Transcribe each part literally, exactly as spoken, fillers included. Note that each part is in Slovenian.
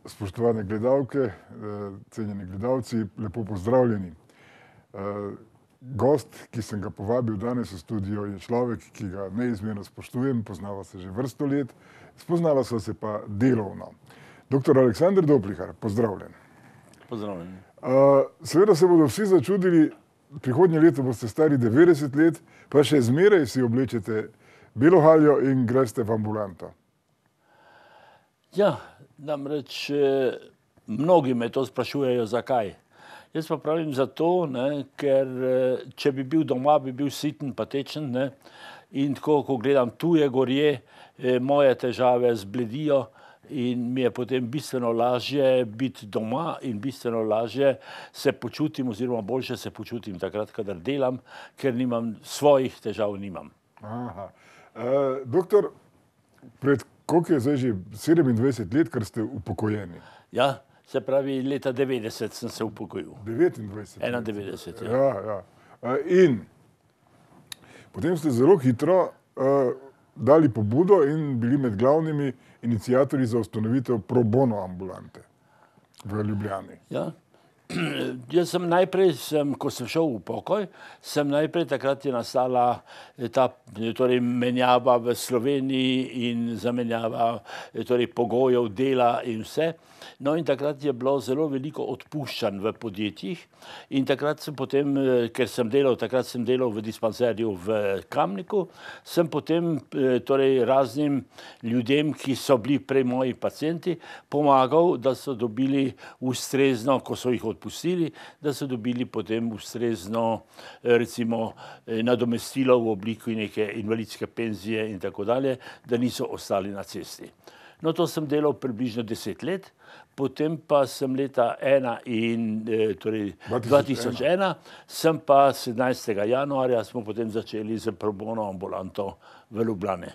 Spoštovane gledalke, cenjeni gledalci, lepo pozdravljeni. Gost, ki sem ga povabil danes v studio, je človek, ki ga neizmerno spoštujem, poznava se že vrsto let, spoznala sva se pa delovno. Doktor Aleksander Doplihar, pozdravljen. Pozdravljen. Seveda se bodo vsi začudili, prihodnje leto boste stari devetdeset let, pa še zmeraj si oblečete belo haljo in greste v ambulanto. Ja, namreč mnogi me to sprašujejo, zakaj. Jaz pa pravim zato, ne, ker če bi bil doma, bi bil siten pa tečen, ne, in tako, ko gledam tuje gorje, moje težave zbledijo in mi je potem bistveno lažje biti doma in bistveno lažje se počutim oziroma boljše se počutim takrat, kadar delam, ker nimam svojih težav, nimam. Aha. Doktor, pred koliko je zdaj že sedemindvajset let, ker ste upokojeni? Ja, se pravi, leta devetdeset sem se upokojil. devetindvajset let. enaindevetdeset, ja. Ja, ja. In potem ste zelo hitro dali pobudo in bili med glavnimi iniciatorji za ustanovitev pro bono ambulante v Ljubljani. Ja. Jaz sem najprej, sem, ko sem šel v pokoj, sem najprej, takrat je nastala ta torej, menjava v Sloveniji in zamenjava torej, pogojev dela in vse. No in takrat je bilo zelo veliko odpuščanj v podjetjih in takrat sem potem, ker sem delal, takrat sem delal v dispanzerju v Kamniku, sem potem torej, raznim ljudem, ki so bili prej moji pacienti, pomagal, da so dobili ustrezno, ko so jih odpustili, da so dobili potem ustrezno recimo nadomestilo v obliki neke invalidske penzije in tako dalje, da niso ostali na cesti. No, to sem delal približno deset let, potem pa sem leta ena in torej dva tisoč ena, sem pa sedemnajstega januarja smo potem začeli z pro bono ambulanto v Ljubljani.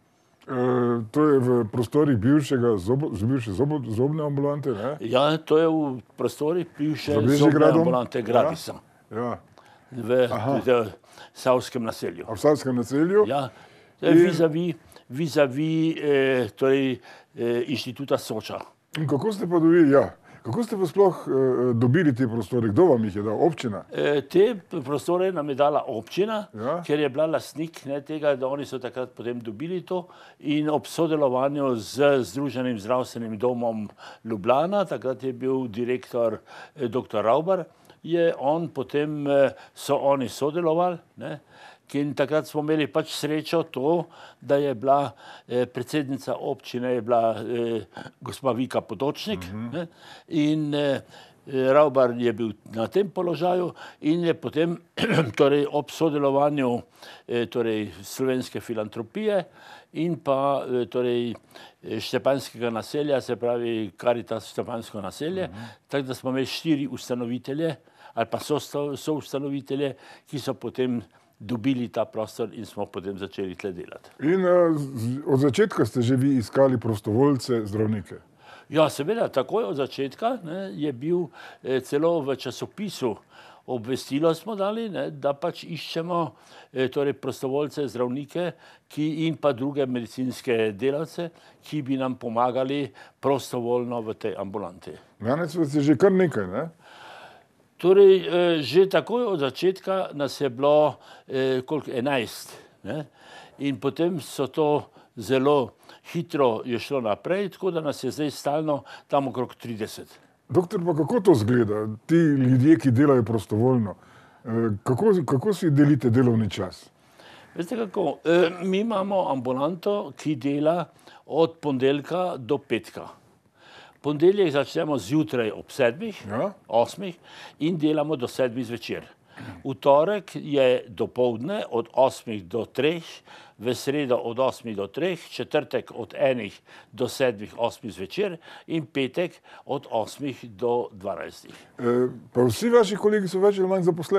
To je v prostorih bivšega bivše zobne ambulante, ne? Ja, to je v prostorih bivše zobne ambulante Gradisa. Ja. V Savskem naselju. A v Savskem naselju? Ja, vis-a-vis vis-a-vis torej inštituta Soča. In kako ste pa dobili, ja, kako ste pa sploh dobili te prostore? Kdo vam jih je dal? Občina? Te prostore nam je dala občina, Ja. ker je bila lastnik ne, tega, da oni so takrat potem dobili to in ob sodelovanju z Združenim zdravstvenim domom Ljubljana, takrat je bil direktor doktor Ravbar, je on potem, so oni sodelovali, ne, in takrat smo imeli pač srečo to, da je bila predsednica občine, je bila gospa Vika Potočnik, ne, in Ravbar je bil na tem položaju in je potem torej ob sodelovanju torej slovenske filantropije in pa torej Štepanjskega naselja, se pravi Karitas Štepanjsko naselje, tako da smo imeli štiri ustanovitelje ali pa soustanovitelje, ki so potem dobili ta prostor in smo potem začeli tle delati. In od začetka ste že vi iskali prostovoljce, zdravnike? Ja, seveda, takoj od začetka ne, je bil celo v časopisu obvestilo smo dali, ne, da pač iščemo torej prostovoljce, zdravnike ki, in pa druge medicinske delavce, ki bi nam pomagali prostovoljno v tej ambulanti. Danes vas je že kar nekaj, ne? Torej, že takoj od začetka nas je bilo koliko, enajst, ne? In potem so to zelo hitro je šlo naprej, tako da nas je zdaj stalno tam okrog trideset. Doktor, pa kako to izgleda? Ti ljudje, ki delajo prostovoljno, kako, kako si delite delovni čas? Veste kako, mi imamo ambulanto, ki dela od ponedeljka do petka. Ponedeljek začnemo zjutraj ob sedmih, Ja. osmih in delamo do sedmih zvečer. V torek je dopoldne od osmih do treh, v sredo od osmih do treh, četrtek od enih do sedmih, osmih zvečer in petek od osmih do dvanajstih. Pa vsi vaši kolegi so več ali manj zaposleni?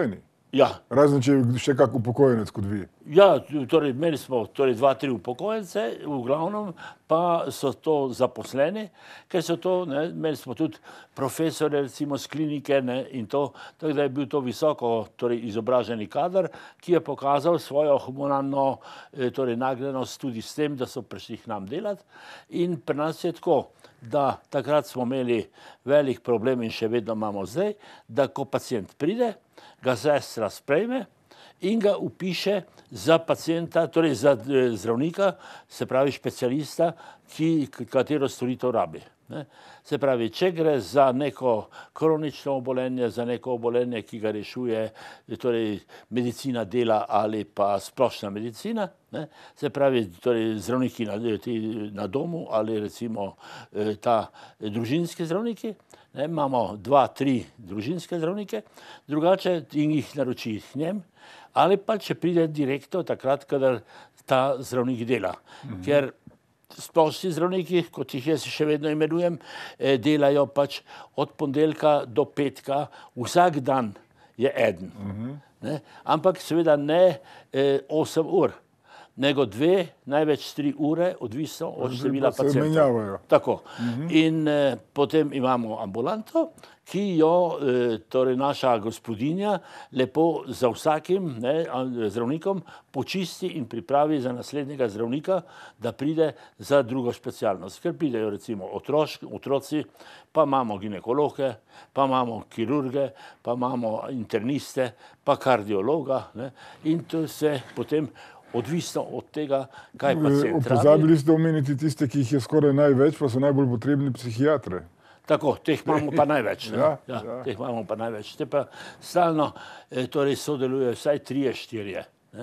Ja. Razen, če je še kak upokojenec kot vi. Ja, torej imeli smo torej dva, tri upokojence, v glavnem pa so to zaposleni, ker so to, ne, imeli smo tudi profesore recimo z klinike, ne, in to, tako da je bil to visoko torej izobraženi kader, ki je pokazal svojo humoralno torej nagnjenost tudi s tem, da so prišli k nam delati. In pri nas je tako, da takrat smo imeli velik problem in še vedno imamo zdaj, da ko pacient pride, ga sestra sprejme in ga upiše za pacienta, torej za zdravnika, se pravi specialista, ki katero storitev rabi. Ne. Se pravi, če gre za neko kronično obolenje, za neko obolenje, ki ga rešuje torej medicina dela ali pa splošna medicina, ne, se pravi, torej zdravniki na, na domu ali recimo ta družinski zdravniki, ne, imamo dva, tri družinske zdravnike, drugače in jih naroči k njem, ali pa če pride direktno takrat, kadar ta zdravnik dela. Mhm. Ker splošni zdravniki, kot jih jaz še vedno imenujem, delajo pač od ponedeljka do petka, vsak dan je eden. Uh-huh. Ne? Ampak seveda ne osem ur, nego dve, največ tri ure, odvisno od števila pacientov. Tako. Uh-huh. In eh, potem imamo ambulanto, ki jo eh, torej naša gospodinja lepo za vsakim, ne, zdravnikom počisti in pripravi za naslednjega zdravnika, da pride za drugo specialnost. Ker pridejo recimo otroš, otroci, pa imamo ginekologe, pa imamo kirurge, pa imamo interniste, pa kardiologa, ne, in to se potem odvisno od tega, kaj pacient rabi. Pozabili ste omeniti tiste, ki jih je skoraj največ, pa so najbolj potrebni psihiatre. Tako, teh imamo pa največ. Ja, ja, ja. Teh imamo pa največ. Te pa stalno torej sodelujejo vsaj trije, štirje. Ne?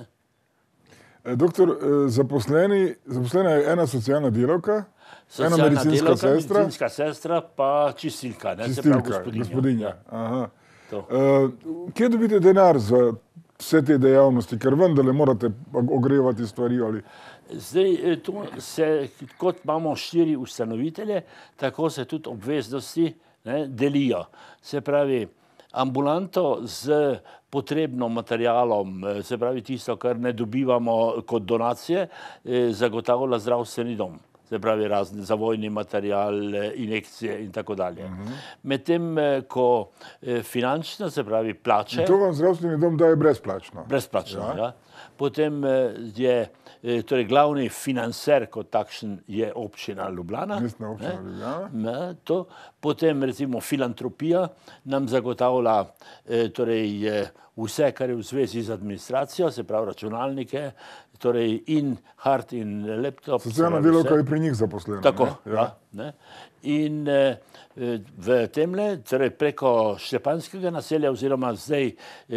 Doktor, zaposleni, zaposlena je ena socialna delavka, socialna ena medicinska delavka, sestra. medicinska sestra, pa čistilka, ne? Čistilka, se pravi gospodinja. gospodinja. Aha. Uh, kje dobite denar za vse te dejavnosti, ker vendarle morate ogrevati stvari ali... Zdaj, to se, kot imamo štiri ustanovitelje, tako se tudi obveznosti, ne, delijo. Se pravi, ambulanto z potrebno materialom, se pravi tisto, kar ne dobivamo kot donacije, zagotavlja zdravstveni dom. Se pravi razni zavojni material, injekcije in tako dalje. Medtem, ko finančno, se pravi plače... In to vam zdravstveni dom daje brezplačno? Brezplačno, ja. ja. Potem je, torej glavni financer kot takšen je občina Ljubljana. Mestna občina Ljubljana. To. Potem recimo filantropija nam zagotavlja torej vse, kar je v zvezi z administracijo, se pravi računalnike, torej in hard in laptop. Socialna delavka je pri njih zaposlena. Tako, ne? Ja. Ne? In v temle, torej preko Štepanskega naselja oziroma zdaj,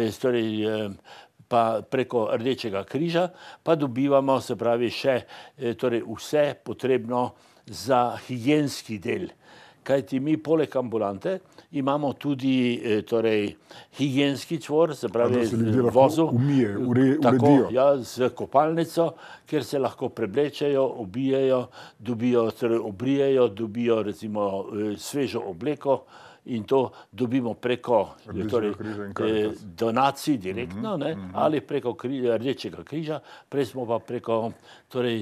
torej pa preko Rdečega križa, pa dobivamo, se pravi, še torej vse potrebno za higienski del. Kajti mi poleg ambulante imamo tudi torej higienski čvor, se pravi vozu, umije, ure, tako, uredijo. Ja, z kopalnico, kjer se lahko preblečejo, obijejo, dobijo, torej obrijejo, dobijo recimo svežo obleko. In to dobimo preko torej, donacij direktno, ne, uh-huh, uh-huh. ali preko kri, Rdečega križa, prej smo pa preko torej,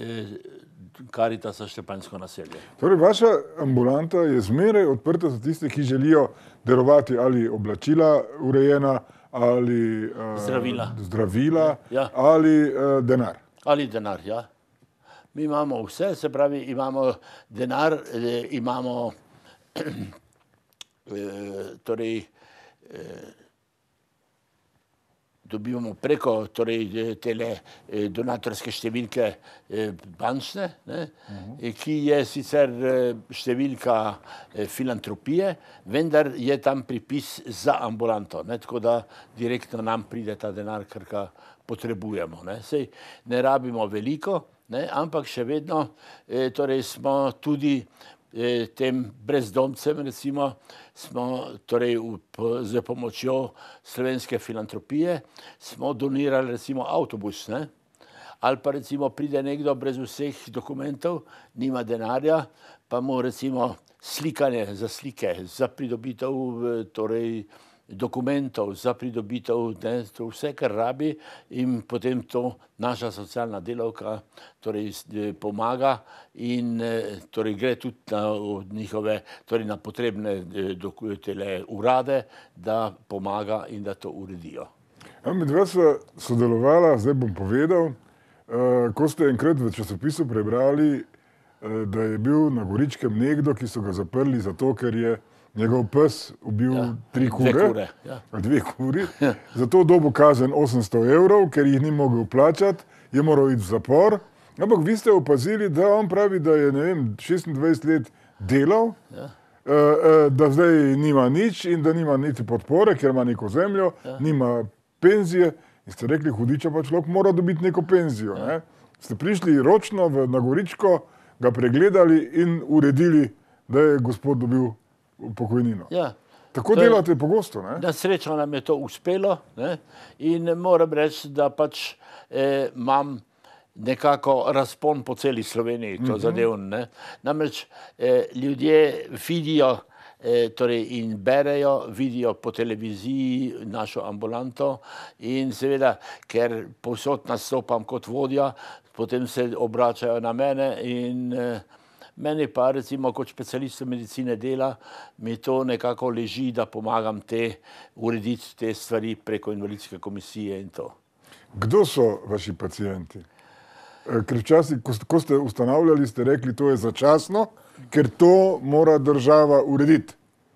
Karitasa Štepanjsko naselje. Torej, vaša ambulanta je zmeraj odprta za tiste, ki želijo darovati ali oblačila urejena, ali uh, zdravila, zdravila ja. ali uh, denar. Ali denar, ja. Mi imamo vse, se pravi, imamo denar, eh, imamo torej dobivamo preko torej tele donatorske številke bančne, ne, uh-huh. ki je sicer številka filantropije, vendar je tam pripis za ambulanto, ne, tako da direktno nam pride ta denar, kar ga potrebujemo. Ne. Sej ne rabimo veliko, ne, ampak še vedno torej smo tudi tem brezdomcem, recimo, smo torej z pomočjo slovenske filantropije smo donirali recimo avtobus, ne? Ali pa recimo pride nekdo brez vseh dokumentov, nima denarja, pa mu recimo slikanje za slike, za pridobitev torej dokumentov za pridobitev, ne, to vse, kar rabi, in potem to naša socialna delavka torej, pomaga in torej, gre tudi na njihove, torej na potrebne tele urade, da pomaga in da to uredijo. Ja, midva sva sodelovala, zdaj bom povedal, uh, ko ste enkrat v časopisu prebrali, uh, da je bil na Goričkem nekdo, ki so ga zaprli zato, ker je njegov pes ubil ja, tri kure, dve kure, ja. dve kuri, ja. Zato dobo kazen osemsto evrov, ker jih ni mogel plačati, je moral iti v zapor. Ampak vi ste opazili, da on pravi, da je, ne vem, šestindvajset let delal, ja. uh, uh, da zdaj nima nič in da nima niti podpore, ker ima neko zemljo, ja. Nima penzije. In ste rekli, hudiča pa človek mora dobiti neko penzijo. Ja. Ne? Ste prišli ročno v, na Goričko, ga pregledali in uredili, da je gospod dobil pokojnino. Ja. Tako to delate je, pogosto, ne? Na srečo nam je to uspelo, ne? In moram reči, da pač eh, imam nekako razpon po celi Sloveniji, to mm-hmm. zadevno, ne? Namreč eh, ljudje vidijo eh, torej in berejo, vidijo po televiziji našo ambulanto in seveda, ker povsod nastopam kot vodja, potem se obračajo na mene in eh, meni pa recimo kot specialist medicine dela mi to nekako leži, da pomagam te urediti te stvari preko invalidske komisije in to. Kdo so vaši pacijenti? Ker včasih, ko ste ustanavljali, ste rekli, to je začasno, ker to mora država urediti.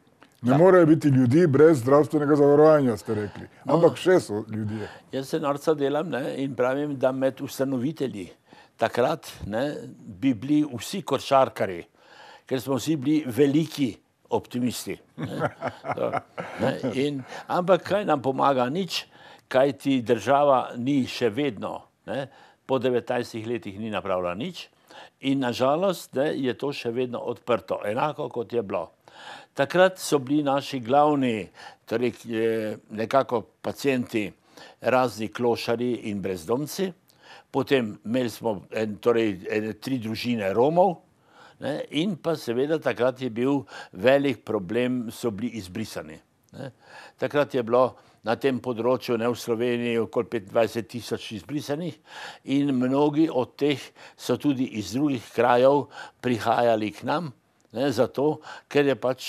Ne morejo biti ljudi brez zdravstvenega zavarovanja, ste rekli. Ampak še so ljudje. Jaz se norca delam, ne, in pravim, da med ustanovitelji takrat ne, bi bili vsi košarkarji, ker smo vsi bili veliki optimisti. Ne. To, ne, in, ampak kaj nam pomaga? Nič, kaj ti država ni še vedno, ne, po devetnajstih letih ni napravila nič in nažalost ne, je to še vedno odprto, enako kot je bilo. Takrat so bili naši glavni, torej nekako pacienti, razni klošari in brezdomci. Potem imeli smo en, torej, en, tri družine Romov, ne, in pa seveda takrat je bil velik problem, so bili izbrisani. Ne. Takrat je bilo na tem področju, ne v Sloveniji, okoli petindvajset tisoč izbrisanih in mnogi od teh so tudi iz drugih krajev prihajali k nam, ne, zato, ker je pač,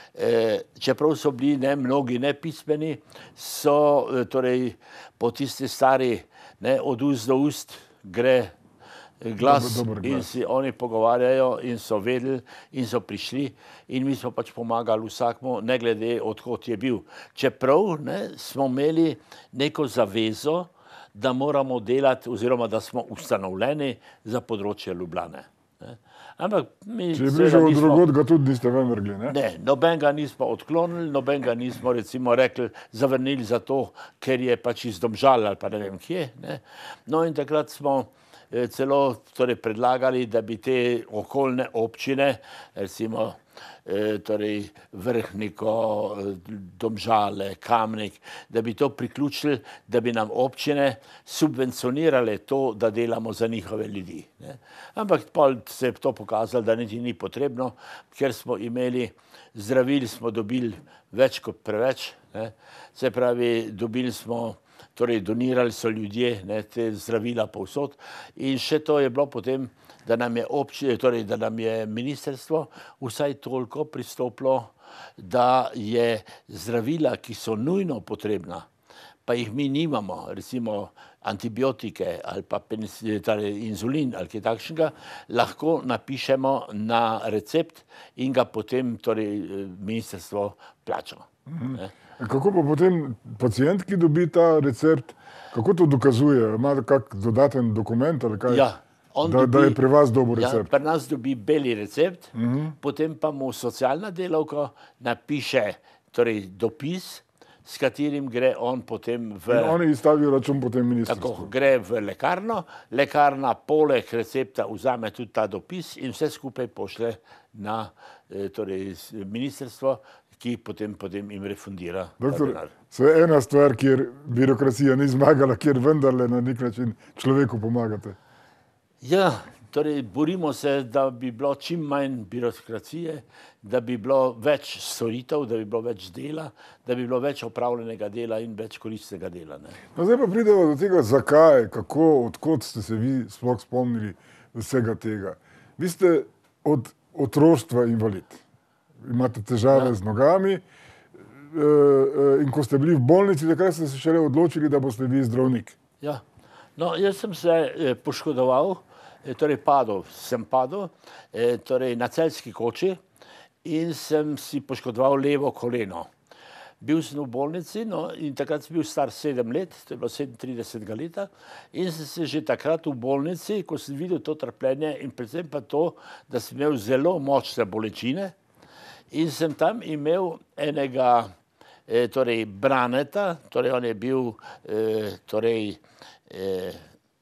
eh, čeprav so bili ne, mnogi nepismeni, so eh, torej, po tisti stari ne, od ust do ust gre glas, dober, dober glas in si oni pogovarjajo in so vedeli in so prišli in mi smo pač pomagali vsakmu, ne glede odkot je bil. Čeprav ne, smo imeli neko zavezo, da moramo delati oziroma da smo ustanovljeni za področje Ljubljane. Ne. Ampak mi Če je bližal od drugod, ga tudi niste ven vrgli, ne? Ne, noben ga nismo odklonili, noben ga nismo recimo rekli, zavrnili zato, ker je pač iz Domžal ali pa ne vem kje. Ne? No in takrat smo eh, celo torej, predlagali, da bi te okoljne občine, recimo eh, torej Vrhniko, Domžale, Kamnik, da bi to priključili, da bi nam občine subvencionirale to, da delamo za njihove ljudi. Ne? Ampak pol se je to pokazalo, da niti ni potrebno, ker smo imeli, zdravil smo dobili več kot preveč, ne? Se pravi, dobili smo, torej donirali so ljudje ne, te zdravila povsod in še to je bilo potem, da nam je občine, torej da nam je ministrstvo vsaj toliko pristopilo, da je zdravila, ki so nujno potrebna, pa jih mi nimamo, recimo antibiotike ali pa inzulin ali kaj takšnega, lahko napišemo na recept in ga potem torej, ministrstvo plača. Mhm. Kako pa potem pacient, ki dobi ta recept, kako to dokazuje? Ima kak dodaten dokument ali kaj? Ja. Da, dobi, da je pri vas dober recept. Ja, pri nas dobi beli recept, uh-huh. potem pa mu socialna delavka napiše torej, dopis, s katerim gre on potem v... In oni izstavijo račun potem ministrstvu. Tako, gre v lekarno, lekarna poleg recepta vzame tudi ta dopis in vse skupaj pošle na torej, ministrstvo, ki potem, potem jim refundira. Doktor, se je ena stvar, kjer birokracija ni zmagala, kjer vendarle na nek način človeku pomagate. Ja, torej borimo se, da bi bilo čim manj birokracije, da bi bilo več storitev, da bi bilo več dela, da bi bilo več opravljenega dela in več koristnega dela. Ne. No, zdaj pa pridemo do tega, zakaj, kako, odkot ste se vi sploh spomnili vsega tega. Vi ste od otroštva invalid. Imate težave ja. z nogami in ko ste bili v bolnici, takrat ste se šele odločili, da boste vi zdravnik. Ja, no, jaz sem se poškodoval, torej padel, sem padel, torej na Celjski koči, in sem si poškodoval levo koleno. Bil sem v bolnici, no, in takrat sem bil star sedem let, to je bilo sedemintridesetega leta, in sem se že takrat v bolnici, ko sem videl to trpljenje in predvsem pa to, da sem imel zelo močne bolečine, in sem tam imel enega, eh, torej Braneta, torej on je bil, eh, torej, eh,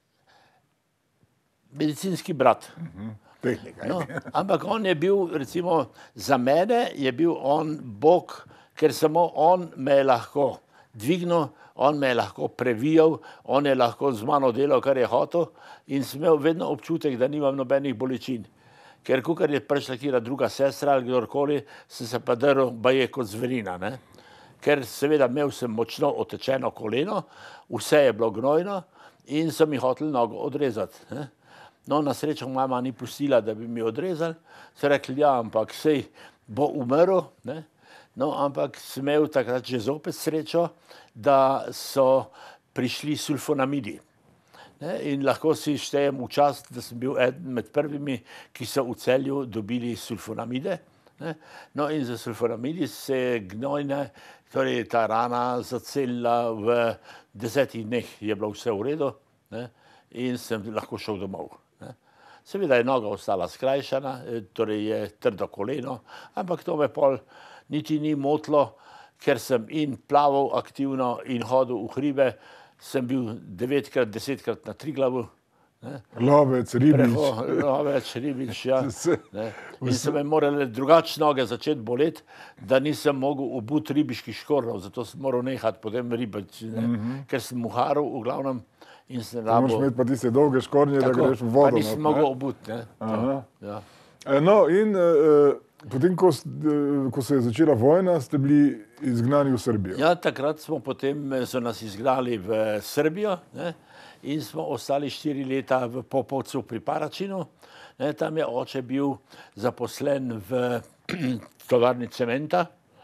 medicinski brat. Uh-huh. No, ampak on je bil, recimo, za mene je bil on Bog, ker samo on me je lahko dvignil, on me je lahko previjal, on je lahko z mano delal, kar je hotel, in sem imel vedno občutek, da nimam nobenih bolečin. Ker kakor je prišla kira druga sestra ali kdorkoli, sem se pa drl baje kot zverina. Ne? Ker seveda imel sem močno otečeno koleno, vse je bilo gnojno in so mi hoteli nogo odrezati. Ne? No, na srečo mama ni pustila, da bi mi odrezali. So rekli, ja, ampak sej bo umrl. Ne? No, ampak sem imel takrat že zopet srečo, da so prišli sulfonamidi. Ne? In lahko si štejem v čast, da sem bil eden med prvimi, ki so v Celju dobili sulfonamide. Ne? No, in za sulfonamidi se je gnojne, torej ta rana zacelila v desetih dneh, je bilo vse v redu, ne? In sem lahko šel domov. Seveda je noga ostala skrajšana, torej je trdo koleno, ampak to me pol niti ni motilo, ker sem in plaval aktivno in hodil v hribe, sem bil devetkrat, desetkrat na Triglavu. Ne? Lovec, ribič. Preho, lovec, ribič, ja. Ne? In so me morali drugače noge začeti boleti, da nisem mogel obuti ribiških škornjev, zato sem moral nehati potem ribič, ne? Mm-hmm. Ker sem muharil v glavnem. In se rabo... Moraš imeti pa tiste dolge škornje, tako, da greš v vodo. Pa nisem not, mogel obuti. Ja. No, in uh, potem, ko, ko se je začela vojna, ste bili izgnani v Srbijo. Ja, takrat smo potem, so nas izgnali v Srbijo, ne? In smo ostali štiri leta v Popovcu pri Paračinu. Ne? Tam je oče bil zaposlen v tovarni cementa.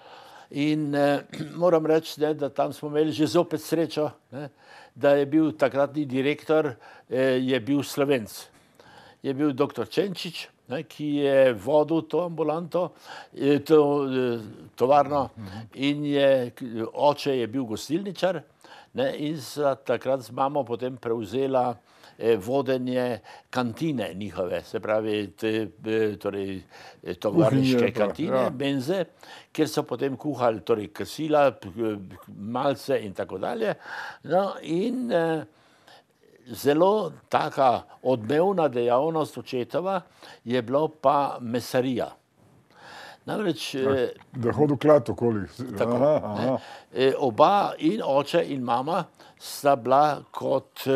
In eh, moram reči, ne, da tam smo imeli že zopet srečo, ne, da je bil takratni direktor, eh, je bil Slovenc. Je bil doktor Čenčič, ne, ki je vodil to ambulanto, eh, to eh, tovarno, in je, oče je bil gostilničar, ne, in so takrat z mamo potem prevzela vodenje kantine njihove, se pravi te, torej, tovarniške kantine, ja. Benze, kjer so potem kuhali torej, kasila, malce in tako dalje. No, in eh, zelo taka odmevna dejavnost očetova je bilo pa mesarija. Namreč, da hodu klad okoli. Tako, aha, aha. Ne, oba, in oče in mama, sta bila kot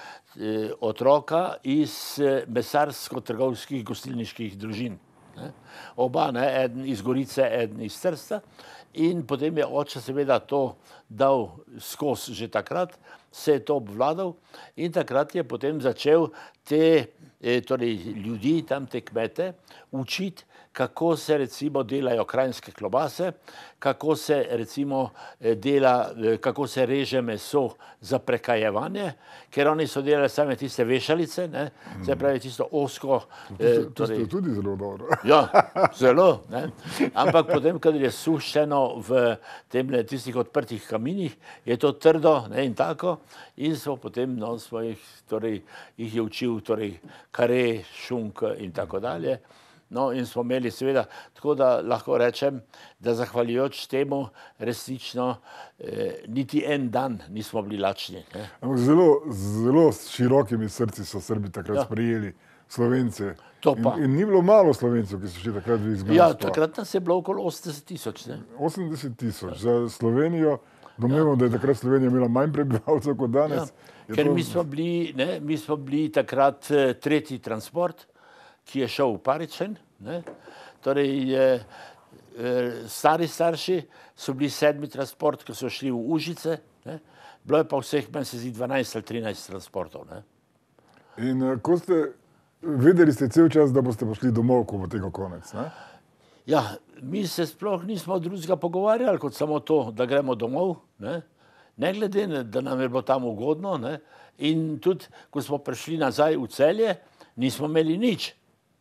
otroka iz mesarsko-trgovskih gostilniških družin. Ne. Oba, ne, eden iz Gorice, eden iz Trsta. In potem je oče seveda to dal skozi že takrat, se je to obvladal in takrat je potem začel te torej, ljudi, tam te kmete, učiti, kako se recimo delajo kranjske klobase, kako se recimo dela, kako se reže meso za prekajevanje, ker oni so delali same tiste vešalice, ne, se pravi tisto osko. To, to torej, ste tudi zelo dobro. Ja, zelo. Ne. Ampak potem, kadar je sušeno v temle tistih odprtih kaminih, je to trdo, ne, in tako, in smo potem, no, smo jih, torej, jih je učil, torej, kare, šunk in tako dalje. No, in smo imeli seveda, tako da lahko rečem, da zahvaljujoč temu resnično eh, niti en dan nismo bili lačni. Ne. Zelo, zelo širokimi srci so Srbi takrat ja. Sprejeli Slovence. In, in ni bilo malo Slovencev, ki so še takrat v izgnanstvu. Ja, takrat nas je bilo okoli osemdeset tisoč. osemdeset tisoč. Ja. Za Slovenijo domnevam, da je takrat Slovenija imela manj prebivalcev kot danes. Ja, ker to... mi, smo bili, ne, mi smo bili takrat tretji transport, ki je šel v Paričen. Ne. Torej, eh, eh, stari starši so bili sedmi transport, ki so šli v Užice. Ne. Bilo je pa vseh, meni se zdi, dvanajst ali trinajst transportov. Ne. In uh, ko ste, vedeli ste cel čas, da boste pošli domov, ko bo tega konec, ne? Ja, mi se sploh nismo drugega pogovarjali, kot samo to, da gremo domov, ne, ne glede, da nam je bilo tam ugodno, ne, in tudi, ko smo prišli nazaj v Celje, nismo imeli nič,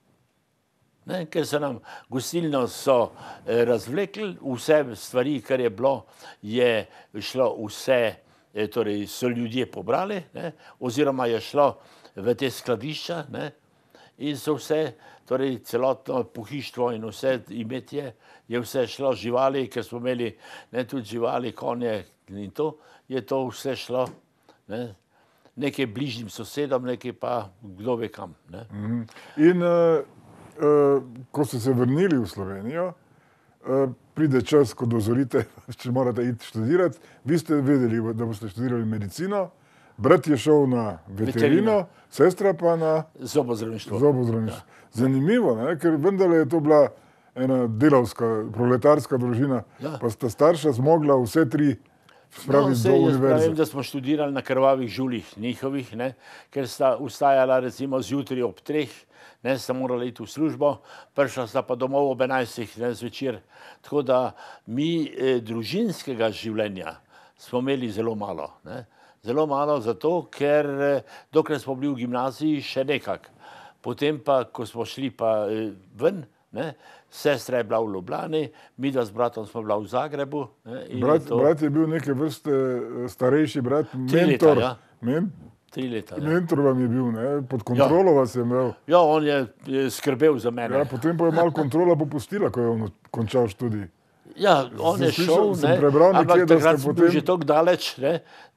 ne, ker se nam gostilno so eh, razvlekli, vse stvari, kar je bilo, je šlo vse, eh, torej so ljudje pobrali, ne, oziroma je šlo v te skladišča, ne, in so vse, torej celotno pohištvo in vse imetje je vse šlo živali, ker smo imeli ne, tudi živali, konje in to, je to vse šlo, ne, nekaj bližnjim sosedom, nekaj pa kdo ve kam. Ne. Mm-hmm. In uh, uh, ko ste se vrnili v Slovenijo, uh, pride čas, ko dozorite, če morate iti študirati, vi ste vedeli, da boste študirali medicino, brat je šel na veterino, sestra pa na zobozdravništvo. zobozdravništvo. Ja. Zanimivo, ne? Ker vendarle je to bila ena delavska, proletarska družina, ja. Pa sta starša zmogla vse tri spraviti no, do univerze. Pravim, da smo študirali na krvavih žuljih njihovih, ne? Ker sta ustajala recimo zjutraj ob treh, ne, sta morala iti v službo, prišla sta pa domov ob enajstih, ne, zvečer. Tako da mi eh, družinskega življenja smo imeli zelo malo, ne? Zelo malo zato, ker dokler smo bili v gimnaziji še nekak. Potem pa, ko smo šli pa ven, ne, sestra je bila v Ljubljani, mi dva s bratom smo bila v Zagrebu. Ne, brat, to... brat je bil neke vrste starejši brat, Tri mentor. Leta, ja. Men... Tri leta, ja. Mentor vam je bil, ne, pod kontrolo ja. Vas je imel. Ja, on je, je skrbel za mene. Ja, potem pa je malo kontrola popustila, ko je on končal študij. Ja, on je šel, ne, ampak takrat sem bil že toliko daleč, ne,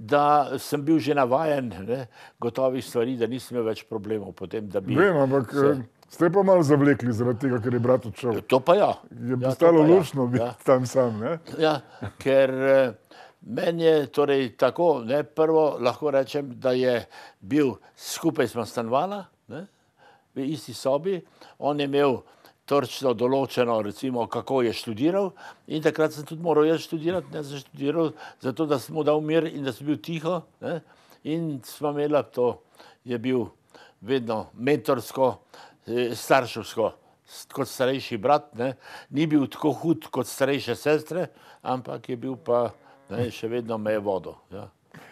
da sem bil že navajen, ne, gotovih stvari, da nisem imel več problemov potem, da bi... Vem, ampak se... ste pa malo zavlekli zaradi tega, ker je brat odšel. To pa ja. Je ja, postalo lušno biti ja. Tam sam, ne? Ja, ker meni je torej tako, ne, prvo lahko rečem, da je bil, skupaj smo stanovala, ne, v isti sobi, on je imel točno določeno, recimo, kako je študiral in takrat sem tudi moral jaz študirati, ne, sem študiral zato, da sem mu dal mir in da sem bil tiho, ne, in sva imela to, je bil vedno mentorsko, starševsko, kot starejši brat, ne, ni bil tako hud kot starejše sestre, ampak je bil pa, ne, še vedno me je vodil. Ja.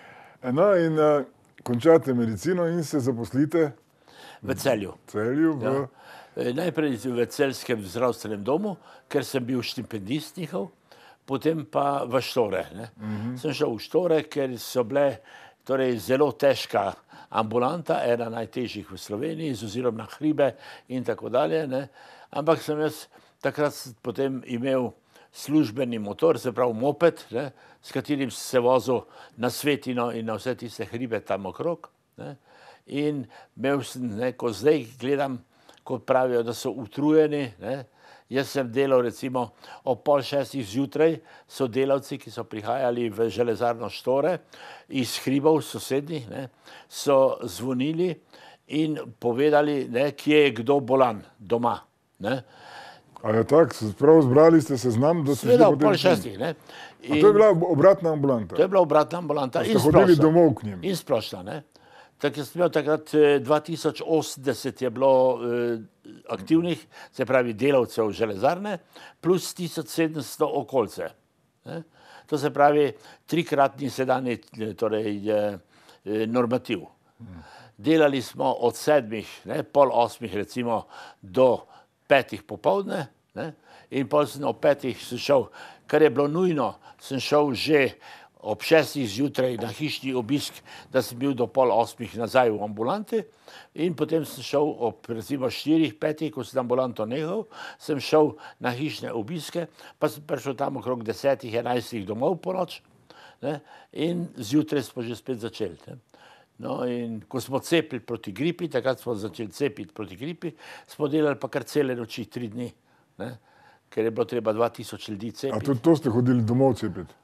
No in uh, končate medicino in se zaposlite v Celju. Celju v... Ja. Najprej v celjskem zdravstvenem domu, ker sem bil štipendist njihov, potem pa v Štore. Ne. Mm-hmm. Sem šel v Štore, ker so bile torej, zelo težka ambulanta, ena najtežjih v Sloveniji, z ozirom na hribe in tako dalje. Ne. Ampak sem jaz takrat potem imel službeni motor, se pravi moped, ne, s katerim se vozil na Svetino in na vse tiste hribe tam okrog. Ne. In imel sem, ne, ko zdaj gledam, kot pravijo, da so utrujeni. Ne. Jaz sem delal recimo ob pol šestih zjutraj, so delavci, ki so prihajali v železarno Štore iz hribov sosednjih, ne, so zvonili in povedali, ne, kje je kdo bolan doma. Ne. A je tako, prav zbrali ste seznam, da ste šli potem... Sveda, ob pol šestih, ne. In... A to je bila obratna ambulanta? To je bila obratna ambulanta in splošna. Ste hodili domov k njim? In splošna, ne. Tako sem imel takrat dva tisoč osemdeset je bilo eh, aktivnih, se pravi delavcev železarne, plus tisoč sedemsto okolce. Ne? To se pravi trikratni sedanji torej, eh, normativ. Delali smo od sedmih, ne, pol osmih recimo, do petih popoldne, ne? In pol sem ob petih sem šel, kar je bilo nujno, sem šel že ob šestih zjutraj na hišni obisk, da sem bil do pol osmih nazaj v ambulanti in potem sem šel ob recimo štirih, petih, ko sem ambulanto nehal, sem šel na hišne obiske, pa sem prišel tam okrog desetih, enajstih domov po noč, ne, in zjutraj smo že spet začeli. Ne. No in ko smo cepili proti gripi, takrat smo začeli cepiti proti gripi, smo delali pa kar cele noči, tri dni, ne, ker je bilo treba dva tisoč ljudi cepiti. A tudi to ste hodili domov cepiti?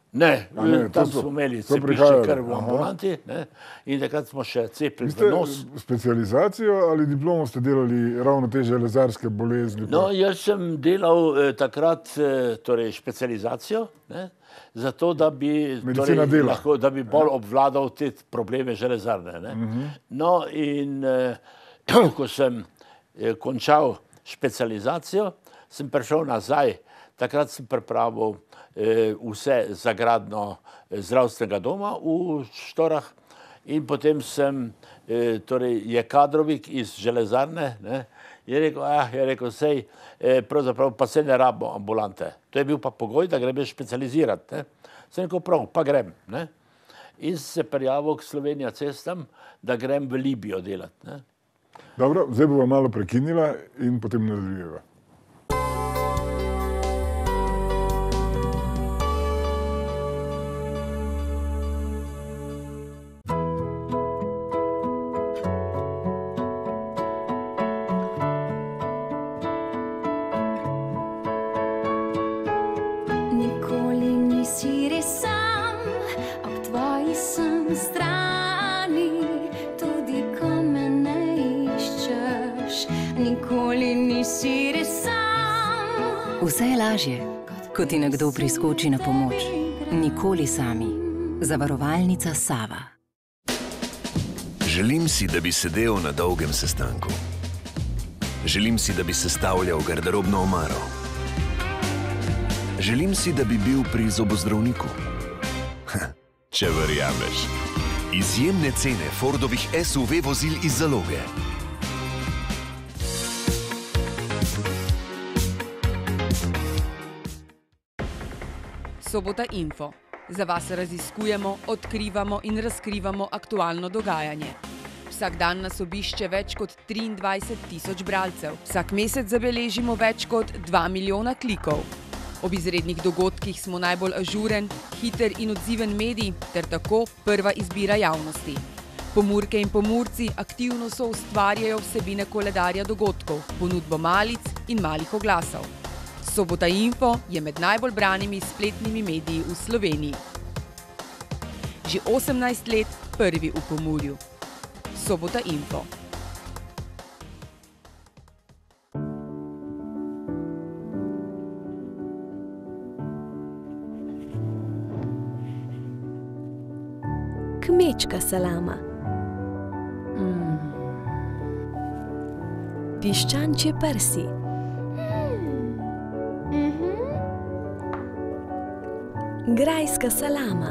Ne, A ne, to tam so- smo imeli to cepišče prihajalo, kar v aha. ambulanti, ne, in takrat smo še cepili Ste v nos. specializacijo ali diplomo ste delali ravno te železarske bolezni? pa- No, jaz sem delal eh, takrat eh, torej specializacijo, ne, zato da bi, Medicina torej, dela. lahko, da bi bolj obvladal te probleme železarne. Ne. No in eh, ko sem eh, končal specializacijo, sem prišel nazaj, takrat sem pripravil eh, vse za gradnjo eh, zdravstvenega doma v Štorah in potem sem, eh, torej je Kadrovik iz železarne, ne, je rekel, ah, je rekel, sej, eh, pravzaprav pa se ne rabimo ambulante. To je bil pa pogoj, da greš specializirati. Ne. Sem rekel, prav, pa grem. Ne. In se prijavil k Slovenija cestam, da grem v Libijo delati. Ne. Dobro, zdaj bova malo prekinila in potem nadaljujeva. Nikoli nisi res sam, ob tvoji sem strani, tudi ko me ne iščeš. Nikoli nisi res sam. Vse je lažje, ko ti nekdo priskoči na pomoč. Nikoli sami. Zavarovalnica Sava. Želim si, da bi sedel na dolgem sestanku. Želim si, da bi sestavljal garderobno omaro. Želim si, da bi bil pri zobozdravniku. Če verjameš. Izjemne cene Fordovih S U V vozil iz zaloge. Sobota Info. Za vas raziskujemo, odkrivamo in razkrivamo aktualno dogajanje. Vsak dan nas obišče več kot triindvajset tisoč bralcev. Vsak mesec zabeležimo več kot dva milijona klikov. Ob izrednih dogodkih smo najbolj ažuren, hiter in odziven medij ter tako prva izbira javnosti. Pomurke in pomurci aktivno soustvarjajo vsebine koledarja dogodkov, ponudbo malic in malih oglasov. Sobota Info je med najbolj branimi spletnimi mediji v Sloveniji. Že osemnajst let prvi v Pomurju. Sobota Info. Kmečka salama. Mm. Piščančje prsi. Grajska salama.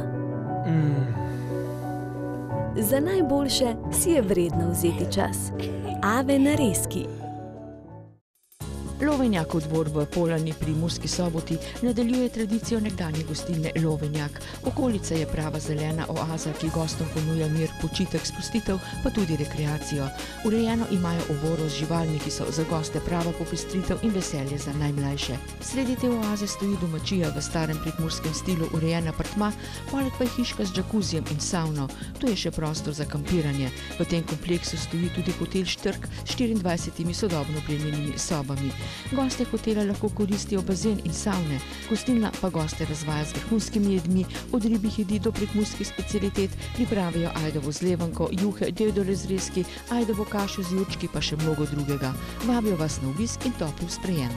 Za najboljše si je vredno vzeti čas. Ave narezki. Lovenjakov dvor v Polani pri Murski Soboti nadaljuje tradicijo nekdanje gostilne Lovenjak. Okolica je prava zelena oaza, ki gostom ponuja mir, počitek, sprostitev, pa tudi rekreacijo. Urejeno imajo oboro z živalmi, ki so za goste prava popestritev in veselje za najmlajše. Sredi te oaze stoji domačija v starem prekmurskem stilu urejen apartma, poleg pa je hiška z džakuzijem in savno. Tu je še prostor za kampiranje. V tem kompleksu stoji tudi hotel Štrk s štiriindvajsetimi sodobno opremljenimi sobami. Goste hotela lahko koristijo bazen in savne, gostilna pa goste razvaja z vrhunskimi jedmi, od ribjih jedi do prekmurskih specialitet, pripravijo ajdovo zlevanko, juhe, dedole zrezki, ajdovo kašo z jurčki pa še mnogo drugega. Vabijo vas na obisk in topel sprejem.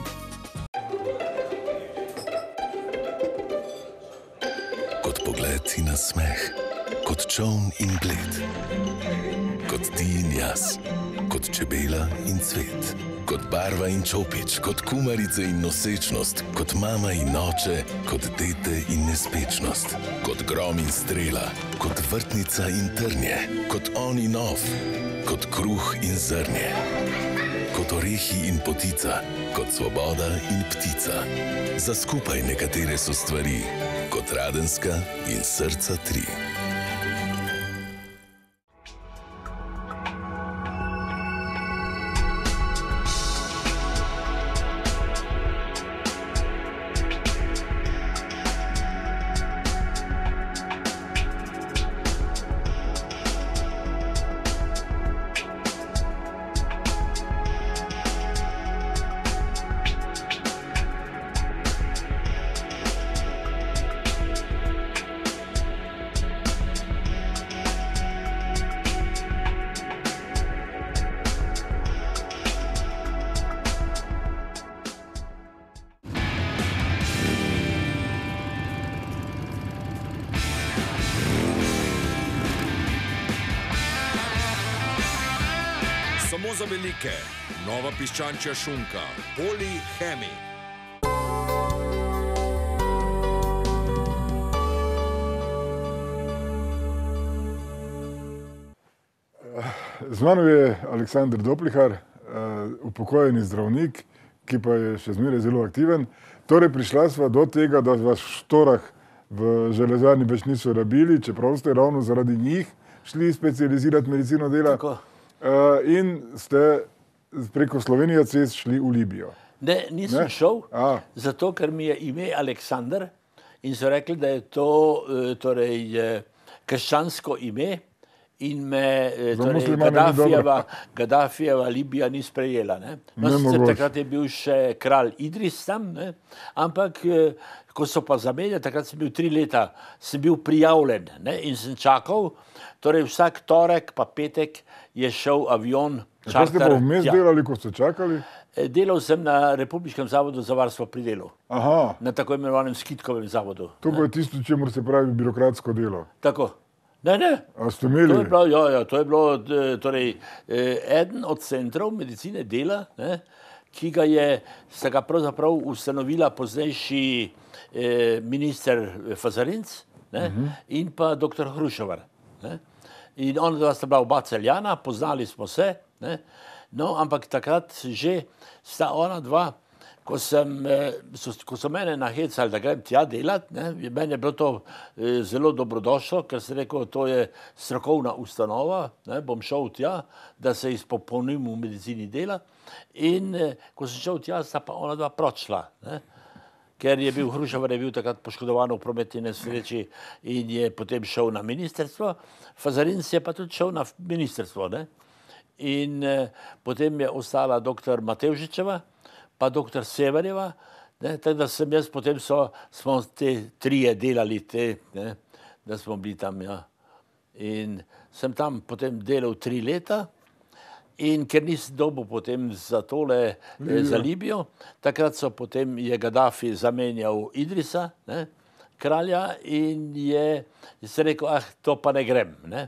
Kot pogled in nasmeh, kot čoln in bled, kot ti in jaz, kot čebela in cvet, kot barva in čopič, kot kumarice in nosečnost, kot mama in oče, kot dete in nespečnost, kot grom in strela, kot vrtnica in trnje, kot on in ov, kot kruh in zrnje, kot orehi in potica, kot svoboda in ptica. Za skupaj nekatere so stvari, kot Radenska in Srca tri. samo za velike. Nova piščančja šunka. Poli Hemi. Z mano je Aleksander Doplihar, upokojeni zdravnik, ki pa je še zmeraj zelo aktiven. Torej, prišla sva do tega, da vas v Štorah v železarni več niso rabili, čeprav ste ravno zaradi njih šli specializirati medicino dela. Tako. In ste preko Slovenija cest šli v Libijo. Ne, nisem Ne? šel, A. zato ker mi je ime Aleksander in so rekli, da je to eh, torej, eh, krščansko ime in me eh, Za torej, muslimane ni Gadafijeva, dobro. Gadafijeva Libija ni sprejela. Ne? No, sicer Nemogoče. takrat je bil še kralj Idris tam, ne? Ampak eh, ko so pa zamenjali, takrat sem bil tri leta, sem bil prijavljen, ne? In sem čakal, torej vsak torek pa petek je šel avion, Kaj ste pa čarter. vmes tja. delali, ko ste čakali? Eh, Delal sem na Republiškem zavodu za varstvo pri delu, Aha, na tako imenovanem Skitkovem zavodu. to pa je tisto, čemur se pravi birokratsko delo. Tako. Ne, ne. A ste To imeli? je bilo, ja, ja, to je bilo eh, torej, eh, eden od centrov medicine dela, ne, ki ga je, sta ga pravzaprav ustanovila poznejši eh, minister Fazarinc, ne, in pa doktor Hrušovar. Ne. In ona dva sta bila oba Celjana, poznali smo se, ne, no, ampak takrat že sta ona dva, ko sem, eh, so, ko so mene nahecali, da grem tja delati, ne, meni je bilo to eh, zelo dobrodošlo, ker sem rekel, to je strokovna ustanova, ne, bom šel tja, da se izpopolnim v medicini dela. In eh, ko sem šel tja, sta pa ona dva pročla, ne, ker je bil Hrušovar je bil takrat poškodovan v prometni nesreči in je potem šel na ministrstvo, Fazarinc je pa tudi šel na ministrstvo, ne. In eh, potem je ostala doktor Matevžičeva, pa doktor Severjeva, ne, tako da sem jaz, potem so, smo te trije delali, te, ne, da smo bili tam, ja. In sem tam potem delal tri leta in ker nisem dobil potem za tole, eh, za Libijo, takrat so potem je Gaddafi zamenjal Idrisa, ne, kralja in je, se rekel, ah, to pa ne grem, ne.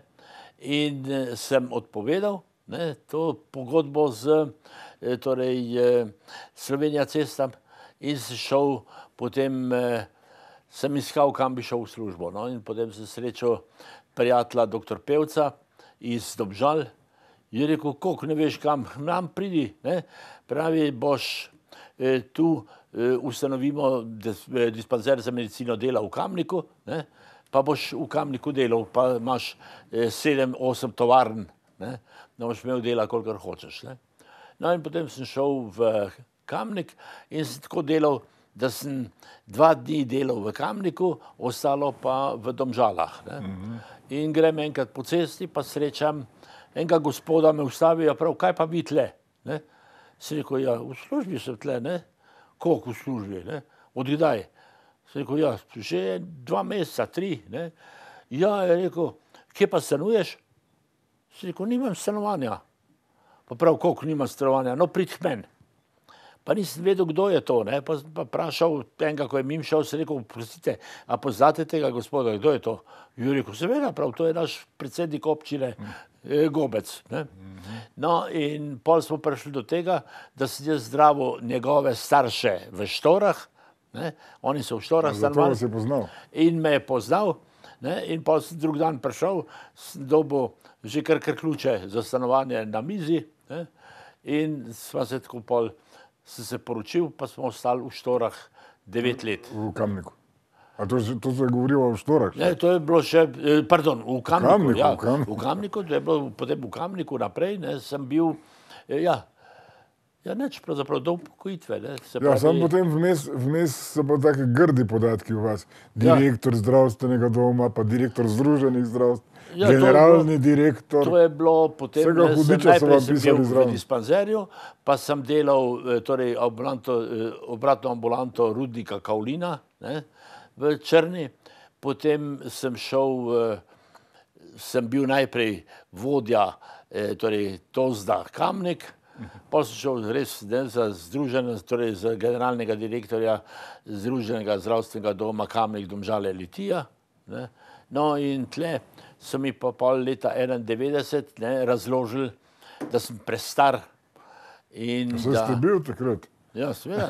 In eh, sem odpovedal, ne, to pogodbo z eh, torej, eh, Slovenija cestam in sem šel potem, eh, sem iskal, kam bi šel v službo. No, in potem sem srečal prijatelja doktor Pevca iz Domžal. Je rekel, koliko ne veš kam, nam pridi, ne, pravi, boš eh, tu eh, ustanovimo dis, eh, dispanzer za medicino dela v Kamniku, ne, pa boš v Kamniku delal, pa imaš eh, sedem, osem tovarn, ne, da boš imel dela, kolikor hočeš. Ne. No in potem sem šel v Kamnik in sem tako delal, da sem dva dni delal v Kamniku, ostalo pa v Domžalah. Ne. In grem enkrat po cesti, pa srečam enega gospoda, me ustavijo, prav, kaj pa vi tle? Ne. Sem rekel, ja, v službi sem tle, ne. Koliko v službi, ne? Od kdaj? Sem rekel, ja, že dva meseca, tri, ne. Ja, je rekel, kje pa stanuješ? Sem rekel, nimam stanovanja. Pa prav, koliko nimam stanovanja? No, prid k meni. Pa nisem vedel, kdo je to, ne. Pa sem pa vprašal enega, ko je mimo šel, sem rekel, prostite, a poznate tega gospoda, kdo je to? Je rekel, seveda, prav, to je naš predsednik občine eh, Gobec, ne. No, in pol smo prišli do tega, da sem jaz zdravil njegove starše v Štorah, ne. Oni so v Štorah Zato stanovali. vas je poznal. In me je poznal, ne, in pol sem drug dan prišel, sem dobil že kar kar ključe za stanovanje na mizi, ne, in sva se tako pol, sem se poročil, pa smo ostali v Štorah devet let. V Kamniku. A to, to se je govorilo o Štorah? Ne, to je bilo še, eh, pardon, v Kamniku, Kamniku, ja, v Kamniku. v Kamniku, to je bilo potem v Kamniku naprej, ne, sem bil, eh, ja, ja, neč pravzaprav do upokojitve, ne, se Ja, pravi, sam potem vmes, vmes so pa taki grdi podatki o vas. Ja. Direktor zdravstvenega doma, pa direktor združenih zdravstv, Ja, to je generalni direktor. To je bilo potem, Vsega ne, sem hudiča so najprej vam sem pisali bil v zraven. dispanzerju, pa sem delal eh, torej ambulanto, eh, obratno ambulanto rudnika Kaolina, ne, v Črni, potem sem šel, eh, sem bil najprej vodja, eh, torej Tozda Kamnik, potem sem šel res ne, za združenje, torej za generalnega direktorja Združenega zdravstvenega doma Kamnik Domžale Litija, ne. No in tle so mi pa pol leta enaindevetdeset ne, razložili, da sem prestar. In Saj da... ste bil takrat. Ja, seveda.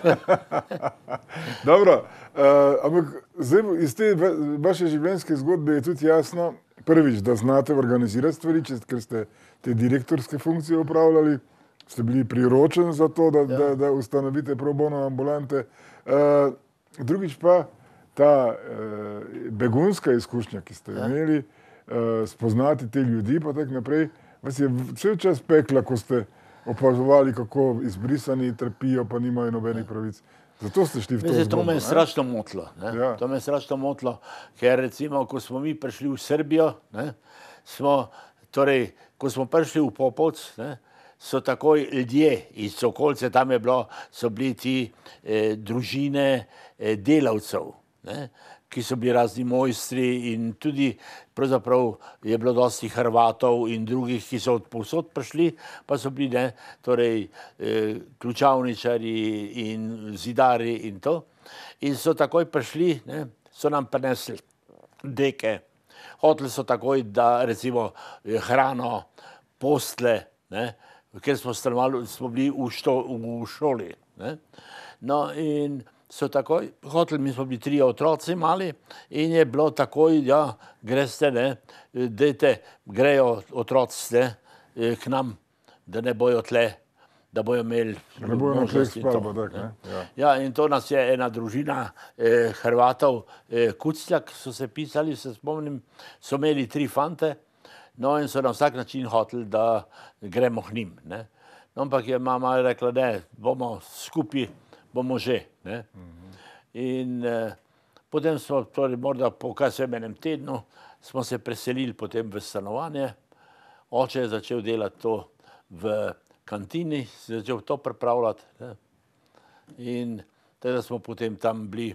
Ne? Dobro, uh, ampak zdaj iz te vaše življenjske zgodbe je tudi jasno, prvič, da znate organizirati stvari, ker ste te direktorske funkcije upravljali, ste bili priročen za to, da, ja. da, da ustanovite pro bono ambulante. Uh, drugič pa ta uh, begunska izkušnja, ki ste ja. imeli, uh, spoznati te ljudi, pa tak naprej, vas je cel čas pekla, ko ste opazovali, kako izbrisani trpijo, pa nimajo nobenih pravic. Zato ste šli v to zgodbo. To me je strašno motilo. Ja. To me je strašno motilo, ker recimo, ko smo mi prišli v Srbijo, ne, smo, torej, ko smo prišli v Popovc, ne, so takoj ljudje iz okolice, tam je bilo, so bili ti eh, družine eh, delavcev, ne, ki so bili razni mojstri in tudi pravzaprav je bilo dosti Hrvatov in drugih, ki so od povsod prišli, pa so bili ne, torej, eh, ključavničari in zidari in to. In so takoj prišli, ne, so nam prinesli deke. Hoteli so takoj, da recimo hrano, postle, ne, ker smo stanovali, smo bili v, što, v šoli. Ne. No in so takoj hoteli, mi smo bili trije otroci mali in je bilo takoj, ja, greste, ne, dejte, grejo otroci, ne, k nam, da ne bojo tle, da bojo imeli da ne bojo na tleh spali, pa tak, ne. Ja. Ja, in to nas je ena družina eh, Hrvatov, eh, Kucljak, so se pisali, se spomnim, so imeli tri fante, no in so na vsak način hoteli, da gremo k njim, ne. No, ampak je mama rekla, ne, bomo skupaj, bomo že, ne. In eh, potem smo, torej morda po kasem enem tednu, smo se preselili potem v stanovanje. Oče je začel delati to v kantini, se začel to pripravljati, ne. In teda smo potem tam bili.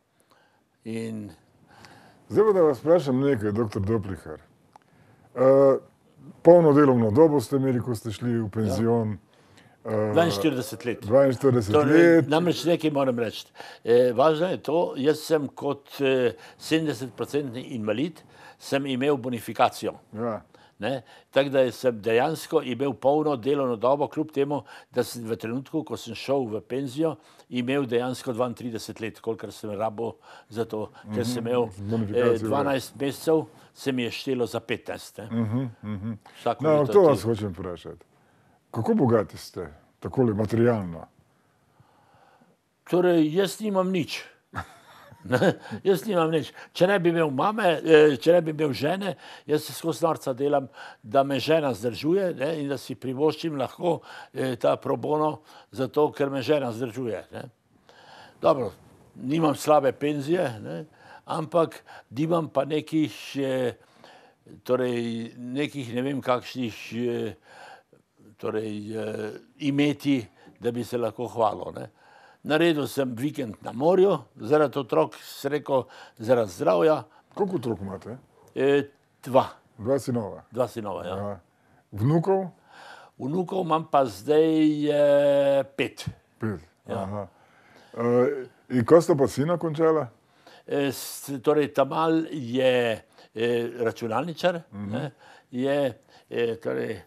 In... Zdaj pa da vas vprašam nekaj, doktor Doplihar. Uh, polno delovno dobo ste imeli, ko ste šli v penzion. Ja. dvainštirideset let. dvainštirideset torej, let. Namreč nekaj moram reči. E, važno je to, jaz sem kot e, sedemdesetprocentni invalid, sem imel bonifikacijo. Ja. Ne? Tako da sem dejansko imel polno delovno dobo, kljub temu, da sem v trenutku, ko sem šel v penzijo, imel dejansko dvaintrideset let, kolikor sem rabil za to, ker sem imel e, dvanajst mesecev, se mi je štelo za petnajst. Ne? Uh-huh, uh-huh. No, to vas hočem vprašati. Kako bogati ste, takole materialno? Torej, jaz nimam nič. Jaz nimam nič. Če ne bi imel mame, če ne bi imel žene, jaz se skozi norca delam, da me žena zdržuje, ne, in da si privoščim lahko eh, ta pro bono, zato ker me žena zdržuje. Ne. Dobro, nimam slabe penzije, ne, ampak nimam pa nekih, eh, torej, nekih ne vem kakšnih eh, torej, eh, imeti, da bi se lahko hvalil. Ne. Naredil sem vikend na morju, zaradi otrok, se rekel, zaradi zdravja. Koliko otrok imate? E, dva. Dva sinova? Dva sinova, ja. ja. Vnukov? Vnukov imam pa zdaj eh, pet. Pet, ja. Aha. E, in ko sta pa sina končala? E, s, torej, Tamal je eh, računalničar, uh-huh. ne, je eh, torej,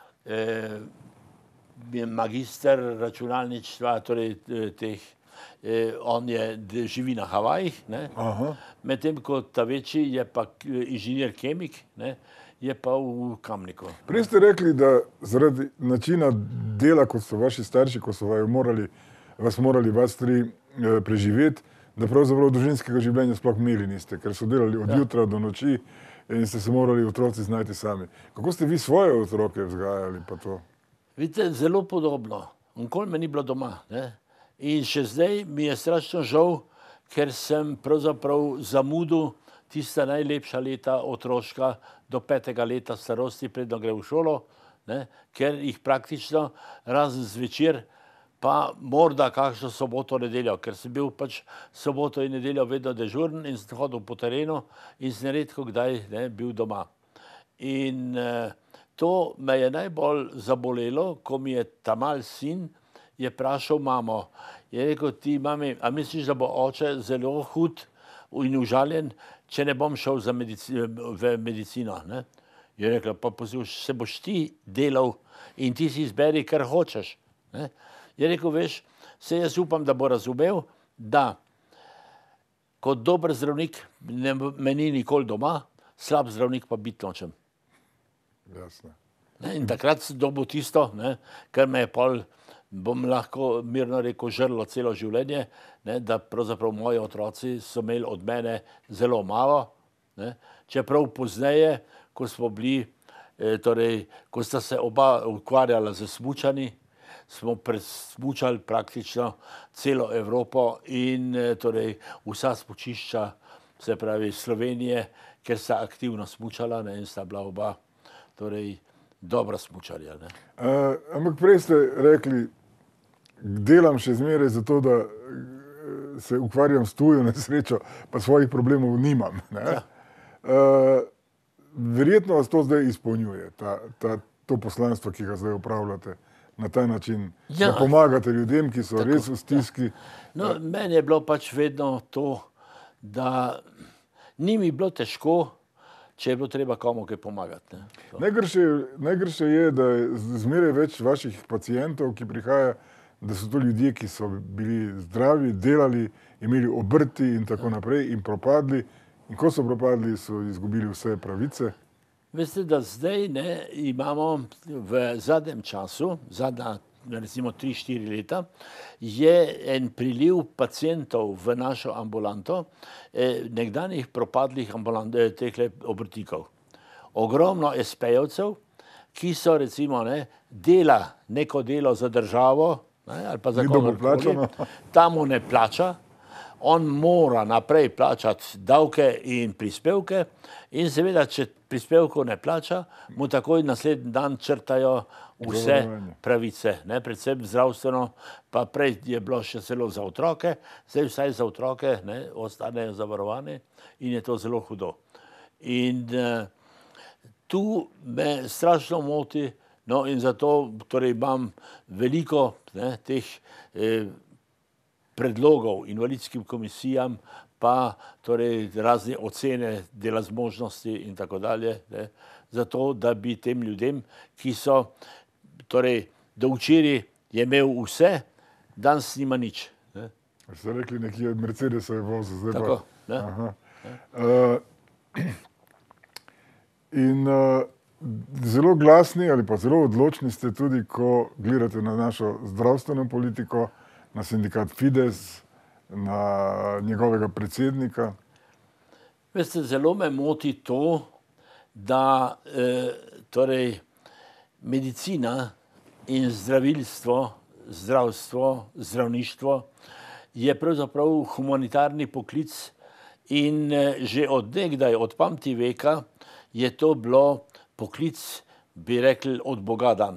eh, magister računalništva, torej teh, eh, on je, živi na Havajih, ne, medtem ko ta večji je pa inženir kemik, ne, je pa v Kamniku. Prej ste rekli, da zaradi načina dela, kot so vaši starši, ko so morali, vas morali vas tri eh, preživeti, da pravzaprav družinskega življenja sploh imeli niste, ker so delali od ja. jutra do noči in ste se morali otroci znajti sami. Kako ste vi svoje otroke vzgajali pa to? Vidite, zelo podobno. Nikoli me ni bilo doma. Ne? In še zdaj mi je strašno žal, ker sem pravzaprav zamudil tista najlepša leta otroška do petega leta starosti, predno gre v šolo, ne? Ker jih praktično razen zvečer, pa morda kakšno soboto, nedeljo, ker sem bil pač soboto in nedeljo vedno dežuren in sem hodil po terenu in sem redko kdaj ne, bil doma. In eh, to me je najbolj zabolelo, ko mi je Tamal sin je vprašal mamo, je rekel, ti mami, a misliš, da bo oče zelo hud in užaljen, če ne bom šel za medici, v medicino, ne? Je rekla, pa poslušaj, se boš ti delal in ti si izberi, kar hočeš. Ne? Je rekel, veš, se jaz upam, da bo razumel, da kot dober zdravnik ne, me ni nikoli doma, slab zdravnik pa biti nočem. Jasno. Ne? In takrat sem dobil tisto, ne, kar me je pol, bom lahko mirno rekel, žrlo celo življenje, ne, da pravzaprav moji otroci so imeli od mene zelo malo, ne, čeprav pozneje, ko smo bili, eh, torej, ko sta se oba ukvarjala z smučanji, smo presmučali praktično celo Evropo in eh, torej vsa smučišča, se pravi Slovenije, ker sta aktivno smučala, ne, in sta bila oba torej dobra smučarja. Ne. Uh, ampak prej ste rekli, delam še zmeraj zato, da se ukvarjam s tujo nesrečo, pa svojih problemov nimam. Ne? Ja. Uh, verjetno vas to zdaj izpolnjuje, ta, ta, to poslanstvo, ki ga zdaj upravljate na ta način, ja, da pomagate ljudem, ki so tako, res v stiski. No, meni je bilo pač vedno to, da ni mi bilo težko, če je bilo treba komu kaj pomagati. Ne? Najgrše, najgrše je, da je zmeraj več vaših pacientov, ki prihaja, da so to ljudje, ki so bili zdravi, delali, imeli obrti in tako naprej in propadli. In ko so propadli, so izgubili vse pravice. Veste, da zdaj ne, imamo v zadnjem času, zadnja recimo tri štiri leta, je en priliv pacientov v našo ambulanto, eh, nekdanjih propadlih ambulant, eh, tehle obrtnikov. Ogromno espejevcev, ki so recimo ne, dela neko delo za državo, ne, ali pa za kogarkoli, ta mu ne plača, on mora naprej plačati davke in prispevke in seveda, če prispevkov ne plača, mu takoj naslednji dan črtajo vse pravice, ne, predvsem zdravstveno, pa prej je bilo še celo za otroke, zdaj vsaj za otroke ne, ostanejo zavarovani in je to zelo hudo. In uh, tu me strašno moti, no in zato torej imam veliko ne, teh eh, predlogov invalidskim komisijam, pa torej razne ocene dela zmožnosti in tako dalje, ne, zato, da bi tem ljudem, ki so, torej, do včeraj je imel vse, danes nima nič. Ne. Ste rekli, nekje Mercedesa je vozil, zdaj tako, pa... Ne. Aha. Uh, in uh, zelo glasni ali pa zelo odločni ste tudi, ko gledate na našo zdravstveno politiko, na sindikat Fides, na njegovega predsednika. Veste, zelo me moti to, da eh, torej medicina in zdravilstvo, zdravstvo, zdravništvo je pravzaprav humanitarni poklic in eh, že od nekdaj, od pamti veka, je to bilo poklic, bi rekli, od Boga dan.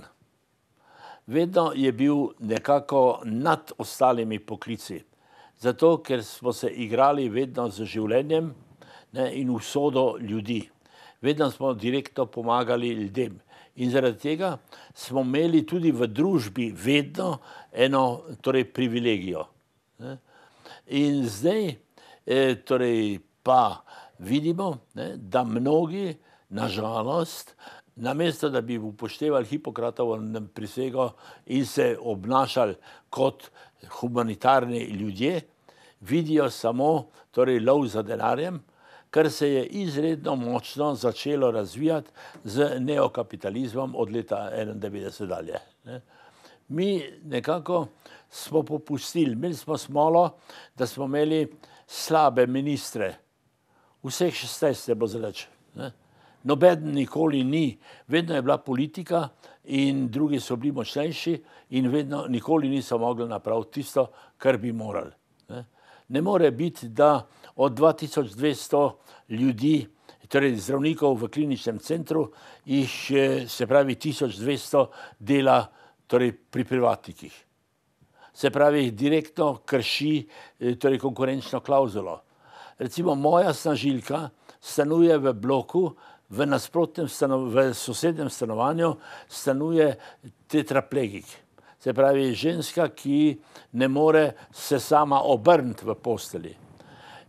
Vedno je bil nekako nad ostalimi poklici. Zato, ker smo se igrali vedno z življenjem ne, in usodo ljudi. Vedno smo direktno pomagali ljudem. In zaradi tega smo imeli tudi v družbi vedno eno torej, privilegijo. Ne. In zdaj eh, torej, pa vidimo, ne, da mnogi, nažalost, namesto da bi upoštevali Hipokratovo prisego in se obnašali kot humanitarni ljudje, vidijo samo torej, lov za denarjem, kar se je izredno močno začelo razvijati z neokapitalizmom od leta enaindevetdeset dalje. Ne. Mi nekako smo popustili, imeli smo smolo, da smo imeli slabe ministre. Vseh šestnajst je bilo zreč. Nobeden nikoli ni, vedno je bila politika in drugi so bili močnejši in vedno nikoli niso mogli napraviti tisto, kar bi morali. Ne, ne more biti, da od dva tisoč dvesto ljudi, torej zdravnikov v kliničnem centru, jih se pravi tisoč dvesto dela torej, pri privatnikih. Se pravi, direktno krši torej, konkurenčno klauzulo. Recimo moja snažilka stanuje v bloku, v nasprotnem stanov, v sosednjem stanovanju stanuje tetraplegik. Se pravi, ženska, ki ne more se sama obrniti v posteli.